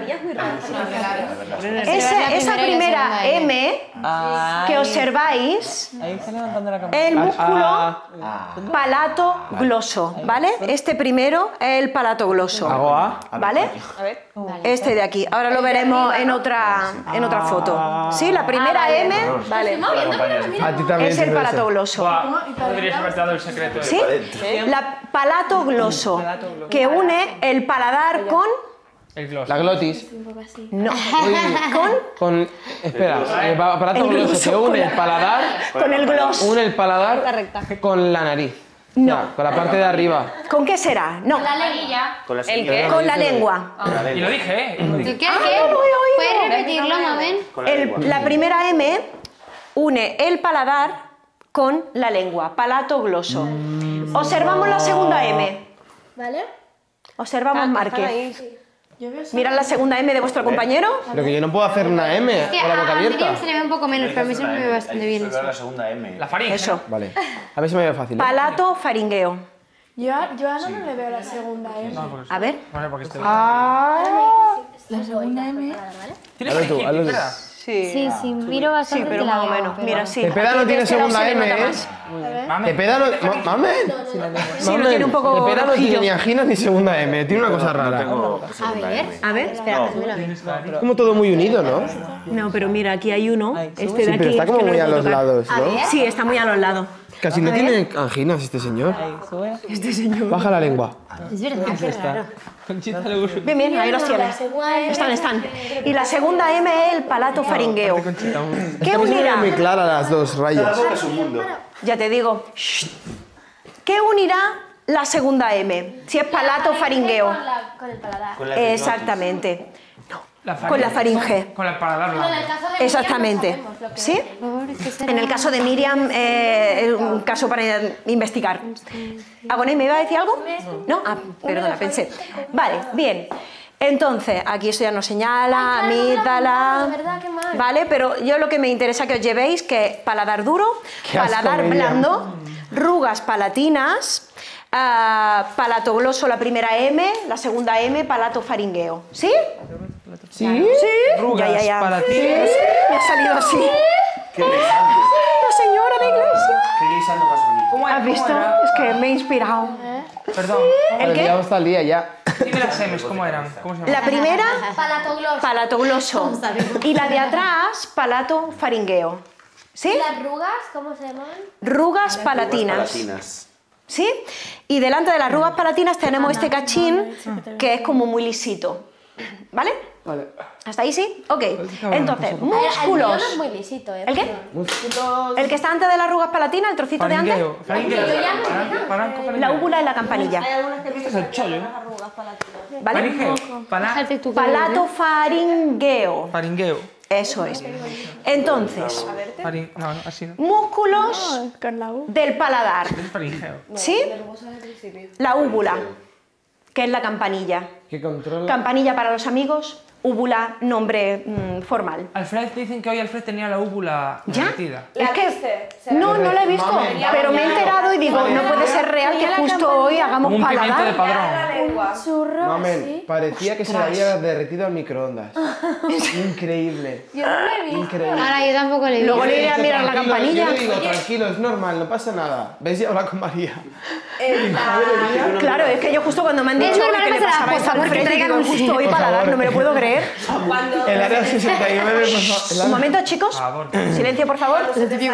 Esa primera M que observáis Ahí está levantando la cámara. el músculo palato gloso, ¿vale? Este primero es el palato gloso. ¿Hago A? ¿Vale? Este de aquí. Ahora lo veremos en otra foto. ¿Sí? La primera M vale, A ti también. es el siempre palato gloso. Podrías haber dado el secreto. ¿Sí? La palato gloso, que une el paladar con... El gloss. La glotis. No, Con... Espera, el aparato El gloso gloso que une con el paladar... con el gloss. Une el paladar con la nariz. No. O sea, con la parte de arriba. ¿Con qué será? No, La leguilla. Con la con la lengua. Y lo dije, ¿eh? Lo dije. ¿Tú quieres qué? ¿Puedes repetirlo, mamen? La primera M une el paladar con la lengua, palato gloso. Observamos la segunda M. ¿Vale? Observamos Márquez. Mirad la segunda M de vuestro compañero. Pero que yo no puedo hacer una M Es que con la boca a abierta. Miriam se le ve un poco menos, pero a mí siempre me ve bastante bien eso. la segunda M. La faringe. Eso. Vale. A ver si me ve fácil. ¿eh? Palato faringueo. Yo a Ana no le veo la segunda M. A ver. Vale, porque estoy... La segunda M. ¿Tienes Hazlo tú, aquí? hazlo tú. Espera. Sí, miro bastante. Sí, pero te la más o veo, menos. pero- Mira, sí. Cepeda no tiene Este lado segunda se le M, nota ¿eh? más. Mamen. Cepeda no... ¿Mamen? Sí, lo tiene un poco Cepeda no rojillo. tiene ni anginas ni segunda M. Tiene una cosa rara. A ver. A ver. Espera, que me lo veo. Es como todo muy unido, ¿no? No, pero mira, aquí hay uno. Este de Sí, aquí. pero está es como que no muy lo a puedo los tocar. lados, ¿no? Sí, está muy a los lados. Casi no tiene anginas este señor. Baja la lengua. Es verdad, qué raro. Conchita le gusta. Bien, bien, ahí los tienes. Están. Y la segunda M es el palato faringueo. ¿Qué Se me unirá? ven muy claras las dos La rayas. boca es un mundo. Ya te digo. ¿Qué unirá la segunda M? Si es palato faringueo. Con el paladar. Con la epiglotis. Exactamente. La Con la faringe. Con el paladar En el blanco. caso de Exactamente. Miriam no sabemos lo que ¿Sí? es. Por favor, ¿qué será? En el caso de Miriam, es un caso para investigar. ¿Agoné, me iba a decir algo? No, perdona, pensé. Vale, bien. Entonces, aquí esto ya nos señala, amígdala, de verdad, qué mal. ¿vale? Pero yo lo que me interesa que os llevéis que es paladar duro, Qué asco, paladar Miriam. blando, rugas palatinas, palato gloso la primera M, la segunda M, palato faringueo. ¿Sí? ¿Sí? Sí. Rugas ya. palatinas. Sí, me ha salido así. Qué guisando. La señora de iglesia. Qué guisando más bonito. ¿Has visto? Es que me he inspirado. Perdón. ¿El qué? Ya hasta el día ya. Dime las M's, ¿cómo eran? ¿Cómo se llaman? La primera, Palato gloso. palato gloso. Y la de atrás, palato faringueo. ¿Sí? ¿Y las rugas cómo se llaman? Rugas palatinas. Palatinas. ¿Sí? Y delante de las arrugas palatinas tenemos este cachín que es como muy lisito. ¿Vale? Vale. ¿Hasta ahí sí? Ok. Entonces, El mío no es músculos. muy lisito, ¿eh? ¿El qué? El que está antes de las arrugas palatinas, el trocito de antes. Faringueo. La úvula y la campanilla. Este es el chollo. ¿Vale? Faringeo. Fíjate tú que Palatofaringeo. Faringueo. Eso es. Entonces, No, así no. músculos del paladar. Es faringeo. ¿Sí? La úvula, que es la campanilla. ¿Qué controla? Campanilla para los amigos, úvula, nombre formal. Alfred, dicen que hoy Alfred tenía la úvula ¿Ya? derretida. Es que viste? no la he visto, pero me he enterado y digo, no puede ser real que justo hoy hagamos Como un pimiento de paladar. padrón. Churro, Mamen, sí. parecía que se le había derretido al microondas. Increíble. Yo no lo he visto. Increíble. Ahora yo tampoco le Luego digo. le iré a mirar la Tranquilo, campanilla. Yo le digo, tranquilo, es normal, no pasa nada. ¿Ves? Y habla con María. Claro, es que yo justo cuando me han dicho normal que le que se la pasaba ponga, esto al porque frente, traigan digo, un justo hoy por paladar, favor. no me lo puedo creer. El área 69, por favor. Un momento, chicos. favor. Silencio, por favor.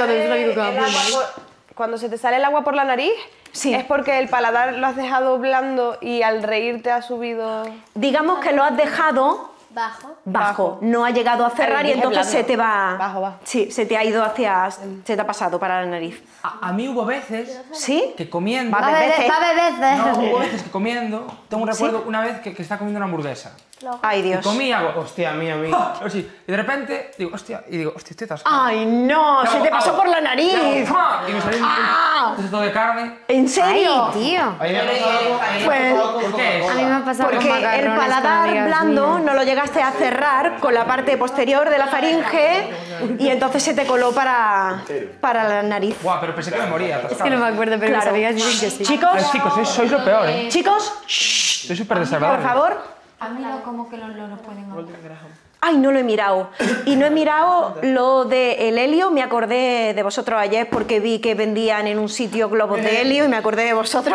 Cuando se te sale el agua por la nariz, Sí. es porque el paladar lo has dejado blando y al reír te ha subido... Digamos que lo has dejado Bajo. bajo, no ha llegado a cerrar y dije entonces blando. se te va... Bajo. Sí, se te ha ido se te ha pasado para la nariz. A mí hubo veces ¿Sí? que comiendo... Va a beber. No, hubo veces que comiendo... Tengo un recuerdo una vez que estaba comiendo una hamburguesa. Ay, Y Dios. comí y hago... Hostia, a mí. Así, y de repente digo, hostia, estoy atascado. Ay, no, se te pasó por la nariz. Y me salió un trozo de carne. ¿En serio? Ay, tío. A mí me ha pasado ¿Por qué? A mí me ha pasado con Porque macarrones el con paladar amigas blando mías. no lo llegaste a cerrar con la parte posterior de la faringe y entonces se te coló para la nariz. Guau, pero pensé que me moría Es atascado. que no me acuerdo, pero mis Claro. amigas dicen que sí. Chicos, Chicos, sois lo peor, ¿eh? chicos, Soy súper desagradable. por favor. A mí no, como que lo pueden hablar. Ay, no lo he mirado. Y no he mirado lo del helio. Me acordé de vosotros ayer porque vi que vendían en un sitio globos de helio y me acordé de vosotros.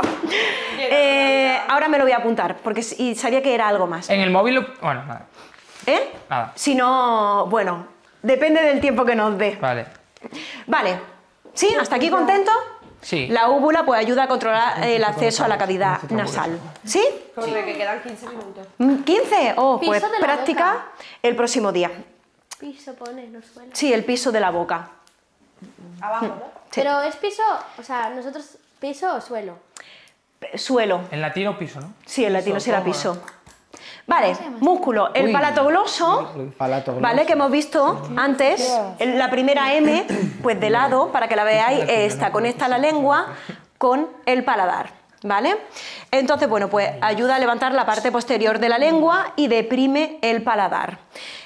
Ahora me lo voy a apuntar porque y sabía que era algo más. En el móvil... Bueno, nada. ¿Eh? Nada. Si no, bueno, depende del tiempo que nos dé. Vale. Vale. ¿Sí? ¿Hasta aquí contento? Sí. La úvula pues ayuda a controlar el acceso a la cavidad nasal. ¿Sí? Corre, que quedan 15 minutos. ¿15? Oh, pues Piso de la práctica boca. el próximo día. Piso pone, no suena. Sí, el piso de la boca. Abajo, ¿no? Sí. Pero es piso, o sea, nosotros piso o suelo. Suelo. En latino piso, ¿no? Sí, en latino será piso. Vale, músculo. El palato gloso, Palato gloso. ¿vale? Que hemos visto antes. La primera M, pues de lado, para que la veáis, esta conecta la lengua con el paladar, ¿vale? Entonces, bueno, pues ayuda a levantar la parte posterior de la lengua y deprime el paladar.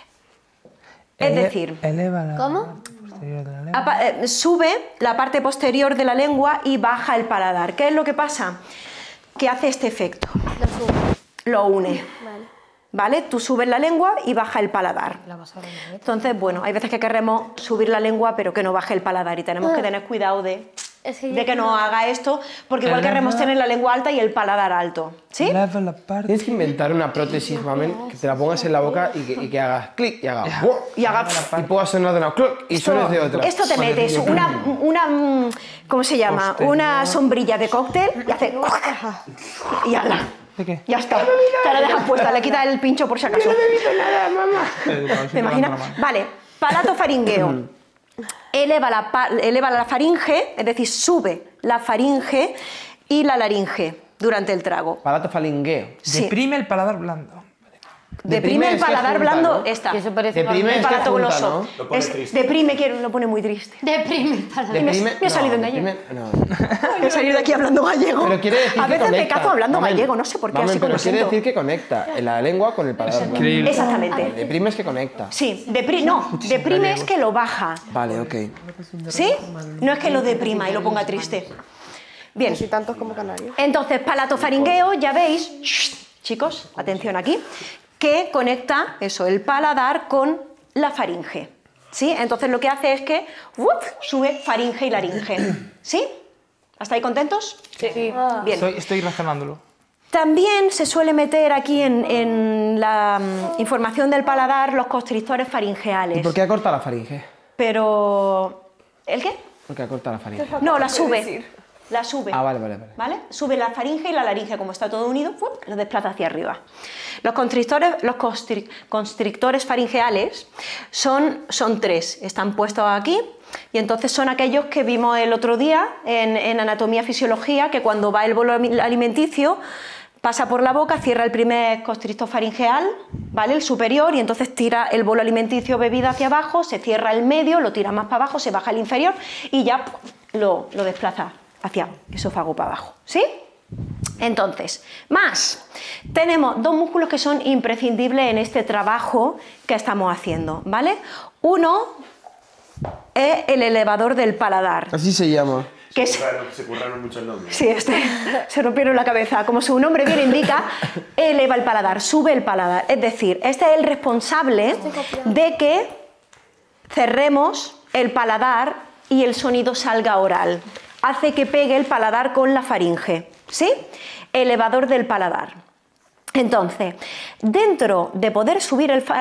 Es decir, Eleva la... ¿Cómo? posterior de la lengua. sube la parte posterior de la lengua y baja el paladar. ¿Qué es lo que pasa? Que hace este efecto. Lo subo. Lo une. Vale. ¿Vale? Tú subes la lengua y baja el paladar. Entonces, bueno, hay veces que queremos subir la lengua pero que no baje el paladar y tenemos que tener cuidado de Es que que no haga esto porque igual queremos tener la lengua alta y el paladar alto. ¿Sí? Eleva la parte... Tienes que inventar una prótesis, mamen, que te la pongas en la boca y que hagas clic y haga ¡buah! Y haga... Y puedas sonar de una clic y suenes de otra. Esto te metes una ¿cómo se llama? Una sombrilla de cóctel y hace... Y ala. ¿De qué? Ya está. Te la dejas puesta, le quitas el pincho por si acaso. No he visto nada, mamá. ¿Te imaginas? Vale, palato faringeo. Eleva la faringe, es decir, sube la faringe y la laringe durante el trago. Palato falingueo. Sí. Deprime el paladar blando. Deprime el es que paladar junta, blando, ¿no? esta. Y eso parece Deprime El es que palato junta, gloso. ¿no? Lo pone triste. Deprime, lo pone muy triste. Deprime para Deprime... me ha salido en no, gallego. deprime- no. Voy a salir de aquí hablando gallego. Pero quiere decir a que veces me conecta. cazo hablando Mamen, gallego, no sé por qué, mamen, así como pero lo quiere siento. decir que conecta la lengua con el paladar. Increíble. Exactamente. Deprime es que conecta. Sí, deprime es que lo baja. Vale, ok. ¿Sí? No es que lo deprima y lo ponga triste. Bien. Y tantos como canarios. Entonces, palatofaringeo, ya veis, chicos, atención aquí, que conecta eso, el paladar con la faringe. ¿Sí? Entonces lo que hace es que sube faringe y laringe. ¿Sí? ¿Hasta ahí contentos? Sí. Bien. Estoy razonándolo. También se suele meter aquí en la información del paladar los constrictores ¿Y faringeales. por qué acorta la faringe? Pero... ¿El qué? ¿Por qué acorta la faringe? No, la sube. la sube. Ah, vale. ¿Vale? Sube la faringe y la laringe, como está todo unido, lo desplaza hacia arriba. Los constrictores faringeales son 3, están puestos aquí, y entonces son aquellos que vimos el otro día en anatomía fisiología, que cuando va el bolo alimenticio pasa por la boca, cierra el primer constrictor faringeal, ¿vale? El superior, y entonces tira el bolo alimenticio bebida hacia abajo, se cierra el medio, lo tira más para abajo, se baja el inferior y ya lo desplaza hacia el esófago para abajo, ¿sí? Entonces, tenemos 2 músculos que son imprescindibles en este trabajo que estamos haciendo, ¿vale? Uno es el elevador del paladar. Así se llama. Que Se curraron mucho el nombre. Sí, se rompieron la cabeza. Como su nombre bien indica, eleva el paladar, sube el paladar. Es decir, este es el responsable de que cerremos el paladar y el sonido salga oral. Hace que pegue el paladar con la faringe, ¿sí? Elevador del paladar. Entonces, dentro de poder subir el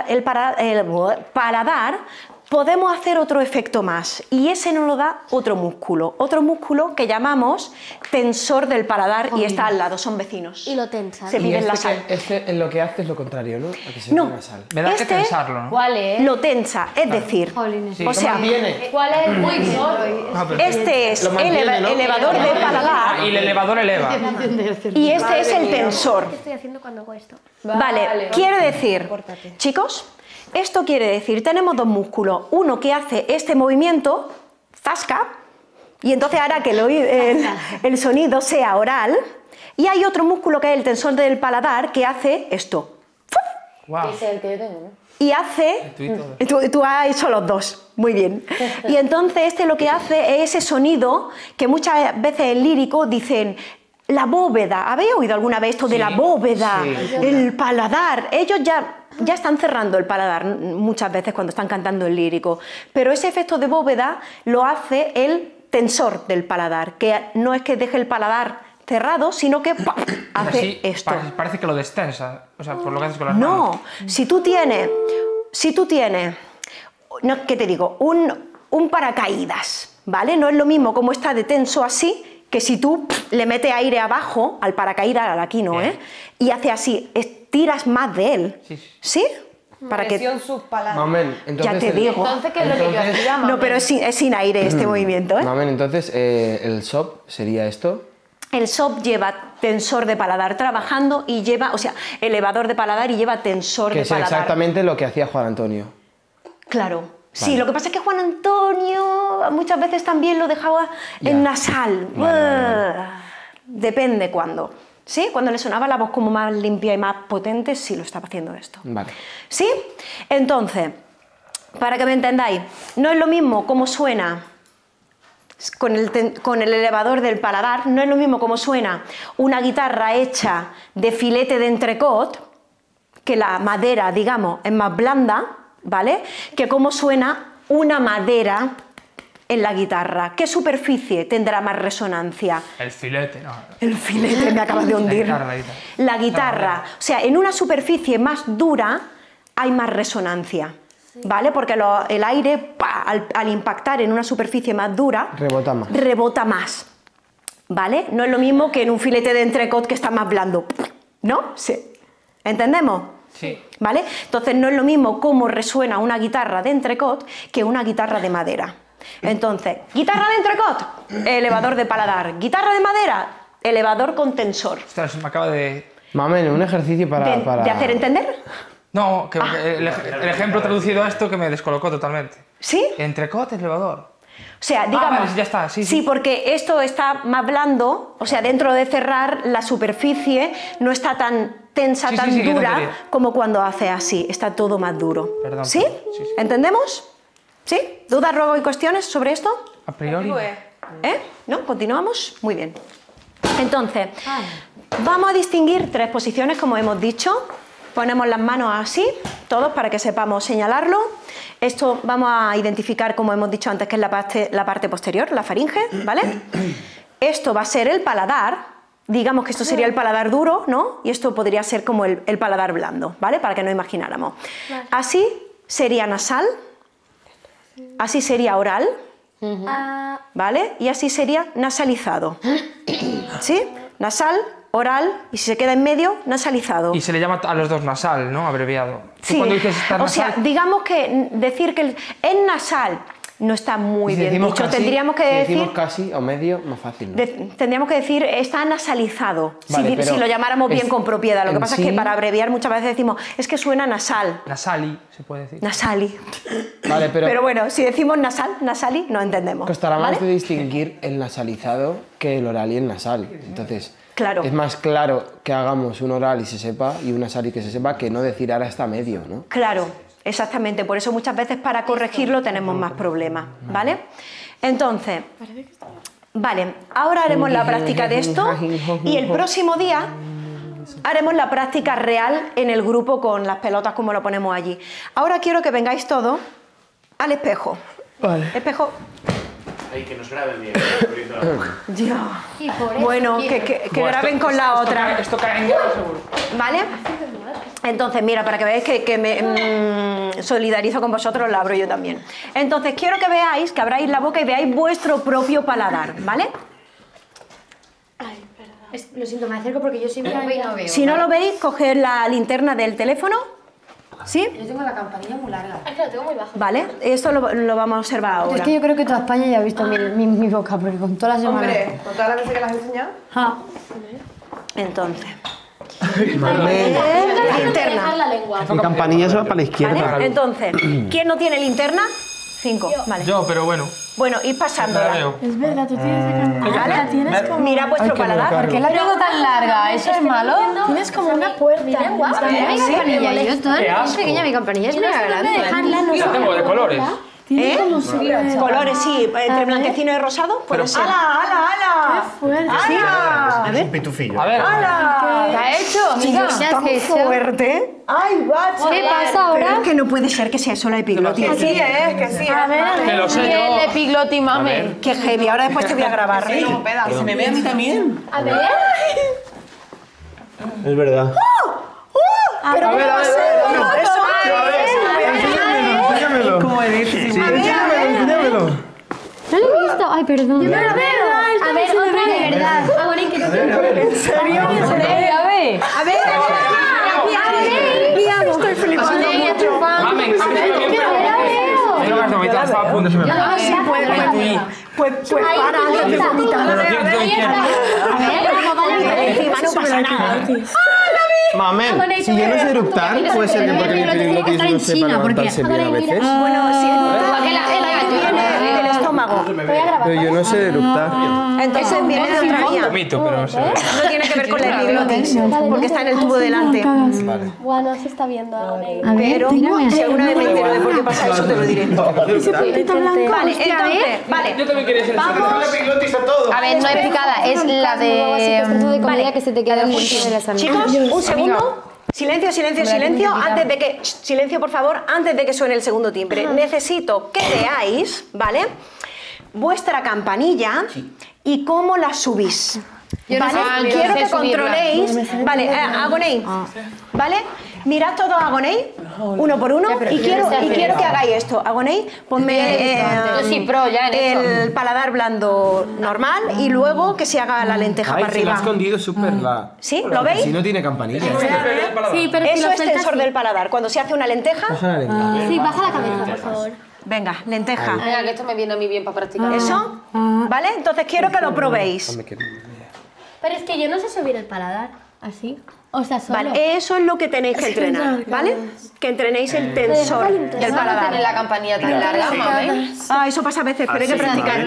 paladar, podemos hacer otro efecto más, y ese nos lo da otro músculo que llamamos tensor del paladar, y está al lado, son vecinos. Y lo tensa. Se Y vive en la sal. en lo que hace es lo contrario, ¿no? A que se No, vea la sal. Me da que tensarlo, ¿no? ¿Cuál es? lo tensa, es decir, Sí. o sea, ¿Cuál es el tensor? No, pero- este es Lo mantiene, ¿no? elevador del paladar Y el elevador eleva. y este es el tensor. ¿Qué estoy haciendo cuando hago esto? Vale, quiere decir, chicos, esto quiere decir, tenemos 2 músculos, uno que hace este movimiento, zasca, y entonces hará que el sonido sea oral, y hay otro músculo que es el tensor del paladar que hace esto, Wow. Ese es el que yo tengo, ¿no? y hace... Tú y todo. Tú has hecho los 2, muy bien. Y entonces este lo que hace es ese sonido que muchas veces en lírico dicen... La bóveda, ¿habéis oído alguna vez esto de la bóveda? Sí. El paladar. Ellos ya están cerrando el paladar muchas veces cuando están cantando el lírico, pero ese efecto de bóveda lo hace el tensor del paladar, que no es que deje el paladar cerrado, sino que ¡pam!, hace Así, esto. Parece que lo destensa, o sea, por lo que haces con las manos. No, si tú tienes, no, ¿qué te digo? Un paracaídas, ¿vale? No es lo mismo como está de tenso así, que si tú le metes aire abajo al paracaídas, aquí no, y hace así, estiras más de él, ¿sí? Para que... Presión subpaladar. Mamen, entonces... Ya te digo. Entonces, ¿qué es lo que yo hacía? No, pero es sin aire este movimiento, ¿eh? Mamen, entonces, el SOP sería esto. El SOP lleva tensor de paladar trabajando y lleva, o sea, elevador de paladar y lleva tensor Que de es paladar. exactamente lo que hacía Juan Antonio. Claro. Sí, lo que pasa es que Juan Antonio muchas veces también lo dejaba en nasal. Vale. Depende cuándo. ¿Sí? Cuando le sonaba la voz como más limpia y más potente, sí lo estaba haciendo esto. Vale. ¿Sí? Entonces, para que me entendáis, no es lo mismo cómo suena con el elevador del paladar, no es lo mismo cómo suena una guitarra hecha de filete de entrecot, que la madera, digamos, es más blanda, ¿vale? Que cómo suena una madera en la guitarra. ¿Qué superficie tendrá más resonancia? El filete, no. El filete me acaba de hundir. La guitarra. La guitarra. O sea, en una superficie más dura hay más resonancia, ¿vale? Porque el aire, al impactar en una superficie más dura, rebota más, ¿vale? No es lo mismo que en un filete de entrecot que está más blando, ¿no? Sí. ¿Entendemos? Sí. ¿Vale? Entonces no es lo mismo cómo resuena una guitarra de entrecot que una guitarra de madera. Entonces, guitarra de entrecot, elevador de paladar. Guitarra de madera, elevador con tensor. Ostras, me acaba de... Mamen, un ejercicio para... ¿De hacer entender? No, que el ejemplo traducido a esto que me descolocó totalmente. ¿Sí? Entrecot, elevador. O sea, digamos... vale, ya está, sí. Sí, porque esto está más blando, o sea, dentro de cerrar la superficie no está tan tensa, tan qué dura tontería. como cuando hace así, está todo más duro. Perdón, ¿Sí? sí. ¿Entendemos? ¿Sí? ¿Dudas, ruego y cuestiones sobre esto? A priori... ¿No? ¿Continuamos? Muy bien. Entonces, vamos a distinguir 3 posiciones, como hemos dicho. Ponemos las manos así, todos, para que sepamos señalarlo. Esto vamos a identificar, como hemos dicho antes, que es la parte posterior, la faringe, ¿vale? Esto va a ser el paladar. Digamos que esto sería el paladar duro, ¿no? Y esto podría ser como el paladar blando, ¿vale? Para que no imagináramos. Así sería nasal, así sería oral, ¿Vale? Y así sería nasalizado. ¿Sí? Nasal, oral, y si se queda en medio, nasalizado. Y se le llama a los dos nasal, ¿no? Abreviado. ¿Tú Sí, cuando dices estar o nasal? sea, digamos que decir que es nasal no está muy Si bien decimos dicho. casi, Tendríamos que si decir... decimos casi o medio, más fácil, ¿no? Tendríamos que decir está nasalizado, Vale, pero si lo llamáramos bien es- con propiedad. Lo que en pasa es que sí- para abreviar muchas veces decimos es que suena nasal, Nasali, se puede decir. nasali. Vale, Pero bueno, si decimos nasal, nasali, no entendemos. costará más ¿vale? de distinguir el nasalizado que el oral y el nasal. Entonces, Claro. es más claro que hagamos un oral y se sepa y un nasal y que se sepa que no decir ahora está medio, ¿no? Claro, exactamente. Por eso muchas veces para corregirlo tenemos más problemas, ¿vale? Entonces, vale, ahora haremos la práctica de esto y el próximo día haremos la práctica real en el grupo con las pelotas como lo ponemos allí. Ahora quiero que vengáis todos al espejo. Vale. Espejo. Ay, que nos graben bien. Ya. Y por eso Bueno, quiero- que Buah, graben esto- con la esto otra. cae- Esto cae en guerra seguro. ¿Vale? Entonces, mira, para que veáis que me solidarizo con vosotros, la abro yo también. Entonces, quiero que veáis, que abráis la boca y veáis vuestro propio paladar, ¿vale? Lo siento, me acerco porque yo soy muy y no veo. Si no lo veis, coged la linterna del teléfono, ¿sí? Yo tengo la campanilla muy larga. Es que lo tengo muy bajo. Vale, esto lo vamos a observar ahora. Es que yo creo que toda España ya ha visto mi boca, porque con todas las semanas... Hombre, con todas las veces que las he enseñado. Ah. Entonces, Dejar linterna. la lengua. Mi campanilla se va para la izquierda. ¿Vale? Entonces, ¿quién no tiene linterna? 5, vale. Yo, pero bueno. Bueno, id Me la pasándola. veo. Es verdad, tú tienes la campanilla. ¿Vale? La tienes como... Mira vuestro paladar. ¿Por qué la tengo tan larga? ¿Eso es malo? Tienes como una puerta. Mi lengua. Mira mi campanilla, yo toda Qué es asco. pequeña, mi campanilla es mega grande. Dejarla no La tengo de colores. Tiene como su... Colores, sí, entre blanquecino y rosado, puede ser. ¡Hala! fuerte. A ver. Un pitufillo. A ver. ¿Qué ha hecho, amiga? ¿Qué has hecho? Fuerte. ¡Ay, bacho! ¿Qué pasa Pero ahora? es que no puede ser que sea eso la epiglotis. Que sí, que sí. A ver, Que lo sé Y yo. el epigloti, mame. Qué heavy, ahora después te voy a grabar. Que se me ve a mí también. A ver. Es verdad. Pero ¿cómo va a ser? No, eso Enséñamelo. ¿Cómo eres? Enséñamelo. No lo he visto. Ay, perdón. A ver, otra de verdad. Agorín, que te ¿En serio? A ver. Estoy flipando mucho. Mamen, a mí se me viene pero no me vomitar, estaba a punto de se me Ah, sí, pues para antes de vomitar. Pero ¿quién quién? A ver, no vale. Encima no pasa nada. Mamen, si yo no sé eructar, puede ser que porque mi epiglotis no sepa levantarse bien a veces. Bueno, si viene del estómago. Voy a grabar. Pero yo no sé eructar. Entonces viene de otra vía. Vomito, pero no sé. No tiene que ver con la epiglotis, porque está en el tubo delante. Bueno, se está viendo Agorín. A ver, Pero si alguna vez me entero de por qué pasa eso, te lo diré. Vale, entonces, vale. Yo también quería ser La epiglotis a todo. A ver, no es picada, es la de... comida que se te queda mucho de las Chicos, un segundo. Silencio, silencio, silencio. Antes de que. Silencio, por favor, antes de que suene el segundo timbre. Necesito que veáis, ¿vale? Vuestra campanilla y cómo la subís. Yo no ¿Vale? sé- yo Quiero no sé que subirla. controléis. Vale, Agonei. ¿Vale? Mirad todo a Agonei, uno por uno, y quiero que hagáis esto. Agonei, ponme Yo sí, pro, ya en el paladar blando normal y luego que se haga la lenteja Ay, para se lo ha arriba. escondido súper la... ¿Sí? ¿Lo veis? Si no tiene campanilla. Sí, pero si Eso lo es sueltas, tensor sí. del paladar. Cuando se hace una lenteja, Baja la lengua. Sí, baja la cabeza, por favor. venga, lenteja. Mira, que esto me viene a mí bien para practicar. ¿Eso? ¿Vale? Entonces quiero que lo probéis. Pero es que yo no sé subir el paladar. ¿Así? O sea, solo. Vale, eso es lo que tenéis que entrenar, ¿vale? Que entrenéis el tensor del Tener paladar. la campanilla tan larga, mame. Ah, eso pasa a veces, pero hay que practicar.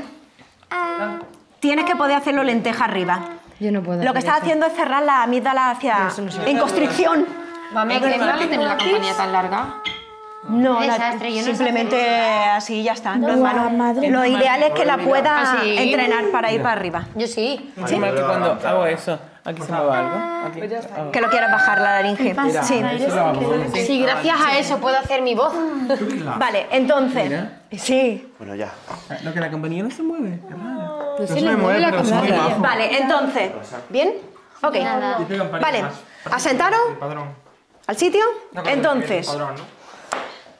Tienes que poder hacerlo lenteja arriba. Yo no puedo. Lo que estás haciendo es cerrar la amígdala hacia... en constricción. Mame, ¿qué no tener la campanilla tan larga? No, Desastre, yo no simplemente así ya está. No, hermano. Lo ideal es que la pueda ¿Ah, sí? entrenar para ir para arriba. Yo sí. Sí, que cuando hago eso, aquí se me va algo. Aquí. Que lo quieras bajar la laringe. Sí. Sí, gracias a eso puedo hacer mi voz. Vale, entonces. Sí. Bueno, ya. Lo que la campanilla no se mueve. Qué raro. No se le mueve la campanilla. Vale, entonces. ¿Bien? Ok. Vale, asentaros Padrón. al sitio. No, que el Entonces, padrón, ¿no?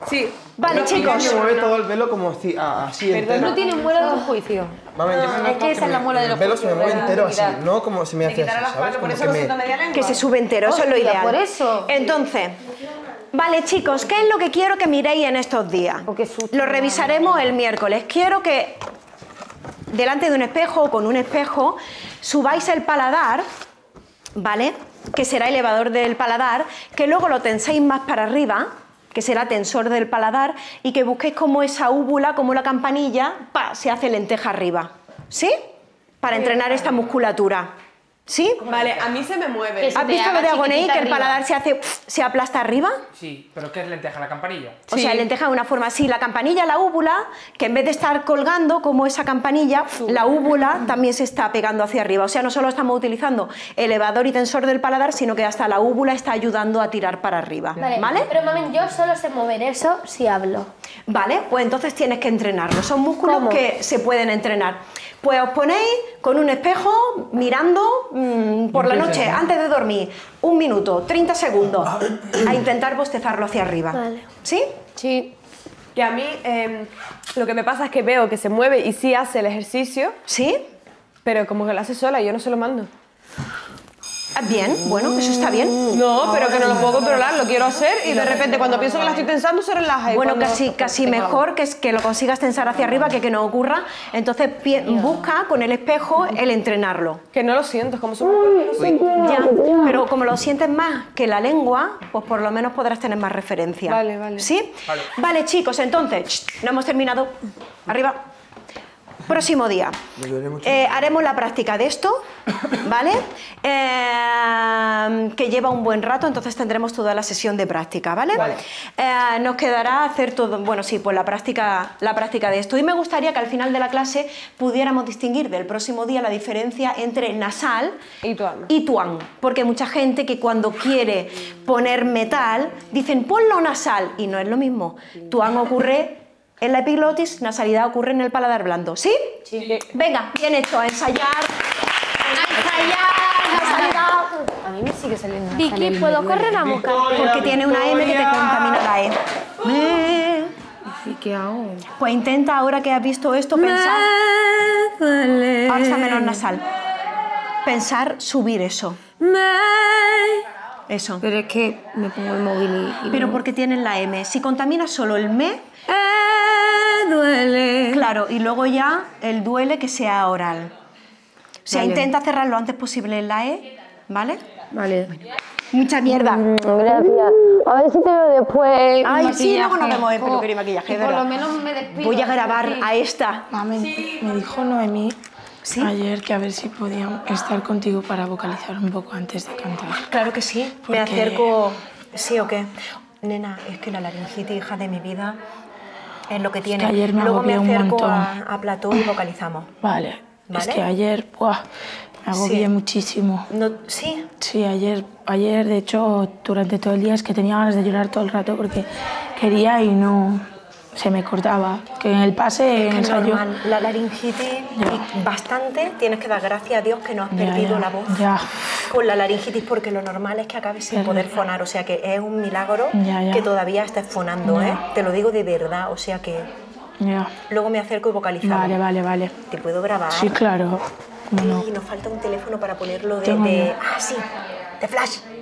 Sí. Vale, chicos. Me mueve todo el pelo como así, así entero. No tiene muela de juicio. Mami, yo me Es que esa es la muela de los el pelo se me mueve juicios, entero así, realidad. no como se me hace así, ¿sabes? Como que me... Que se sube entero, eso es lo Hostia, ideal. por eso. Entonces, vale, chicos, ¿qué es lo que quiero que miréis en estos días? Oh, qué susto. Lo revisaremos el miércoles. Quiero que delante de un espejo o con un espejo subáis el paladar, ¿vale? Que será elevador del paladar, que luego lo tenséis más para arriba, que será tensor del paladar, y que busquéis como esa úvula, como la campanilla, se hace lenteja arriba. ¿Sí? Para entrenar esta musculatura. ¿Sí? Vale, a mí se me mueve. ¿Has visto lo de Agoney, que el paladar se aplasta arriba? Sí, pero ¿qué es lenteja? ¿La campanilla? O sea, lenteja de una forma así. La campanilla, la úvula, que en vez de estar colgando como esa campanilla, la úvula también se está pegando hacia arriba. O sea, no solo estamos utilizando elevador y tensor del paladar, sino que hasta la úvula está ayudando a tirar para arriba. ¿Vale? Pero mami, yo solo sé mover eso si hablo. Vale, pues entonces tienes que entrenarlo. Son músculos que se pueden entrenar. Pues os ponéis con un espejo mirando por la noche, antes de dormir, 1 minuto, 30 segundos, a intentar bostezarlo hacia arriba. Vale. ¿Sí? Sí. Que a mí lo que me pasa es que veo que se mueve y sí hace el ejercicio, ¿Sí? pero como que lo hace sola y yo no se lo mando. Bien, bueno, eso está bien. No, pero que no lo puedo controlar, lo quiero hacer y de repente cuando pienso que la estoy tensando se relaja. Y Bueno, cuando- casi mejor que lo consigas tensar hacia arriba que no ocurra. Entonces busca con el espejo el entrenarlo. Que no lo siento, es como si... Ya, pero como lo sientes más que la lengua, pues por lo menos podrás tener más referencia. Vale, vale. ¿Sí? Vale, chicos, entonces, no hemos terminado. Arriba. Próximo día. Haremos la práctica de esto, ¿vale? Que lleva un buen rato, entonces tendremos toda la sesión de práctica, ¿vale? Nos quedará hacer todo, bueno, sí, pues la práctica de esto. Y me gustaría que al final de la clase pudiéramos distinguir del próximo día la diferencia entre nasal y tuan. Porque hay mucha gente que cuando quiere poner metal, dicen ponlo nasal, y no es lo mismo. Tuan ocurre en la epiglotis, nasalidad ocurre en el paladar blando. ¿Sí? Sí. Venga, bien hecho, a ensayar. Nasalidad. A mí me sigue saliendo. Vicky, ¿puedo correr a buscar? Porque tiene una M que te contamina la E. ¿Y qué hago? Pues intenta, ahora que has visto esto, pensar. Ahora está menor nasal. Pensar subir eso. Eso. Pero es que me pongo el móvil y Pero porque tienes la M. Si contaminas solo el me, duele. claro, y luego ya el duele que sea oral. O sea, Vale. intenta cerrar lo antes posible en la E, ¿vale? Vale. Mucha mierda. Gracias. A ver si te veo después. Ay, sí, maquillaje. luego nos vemos en peluquería y maquillaje, Que de por lo verdad. menos me despido. Voy a grabar Sí. a esta. Mami, me dijo Noemí ayer que a ver si podíamos estar contigo para vocalizar un poco antes de cantar. Claro que sí. Porque- Me acerco. ¿Sí o qué? Nena, es que la laringitis, hija de mi vida, es lo que tiene. que ayer me Luego me agobié un acerco montón. a plató y vocalizamos. Vale. Es ¿Vale? que ayer, ¡buah! Me agobié Sí. muchísimo. No, ¿sí? Sí, ayer, de hecho, durante todo el día es que tenía ganas de llorar todo el rato porque quería y no se me cortaba. Que en el pase, en Es ensayo... normal. La laringitis, y bastante, tienes que dar gracias a Dios que no has perdido la voz Ya. con la laringitis, porque lo normal es que acabes sin poder fonar. O sea que es un milagro Ya. que todavía estés fonando, Ya. ¿eh? Te lo digo de verdad. O sea que Ya. luego me acerco y vocalizamos. Vale. ¿Te puedo grabar? Sí, claro. ¿Cómo no? Y nos falta un teléfono para ponerlo Tengo de... yo. Ah, sí, de flash.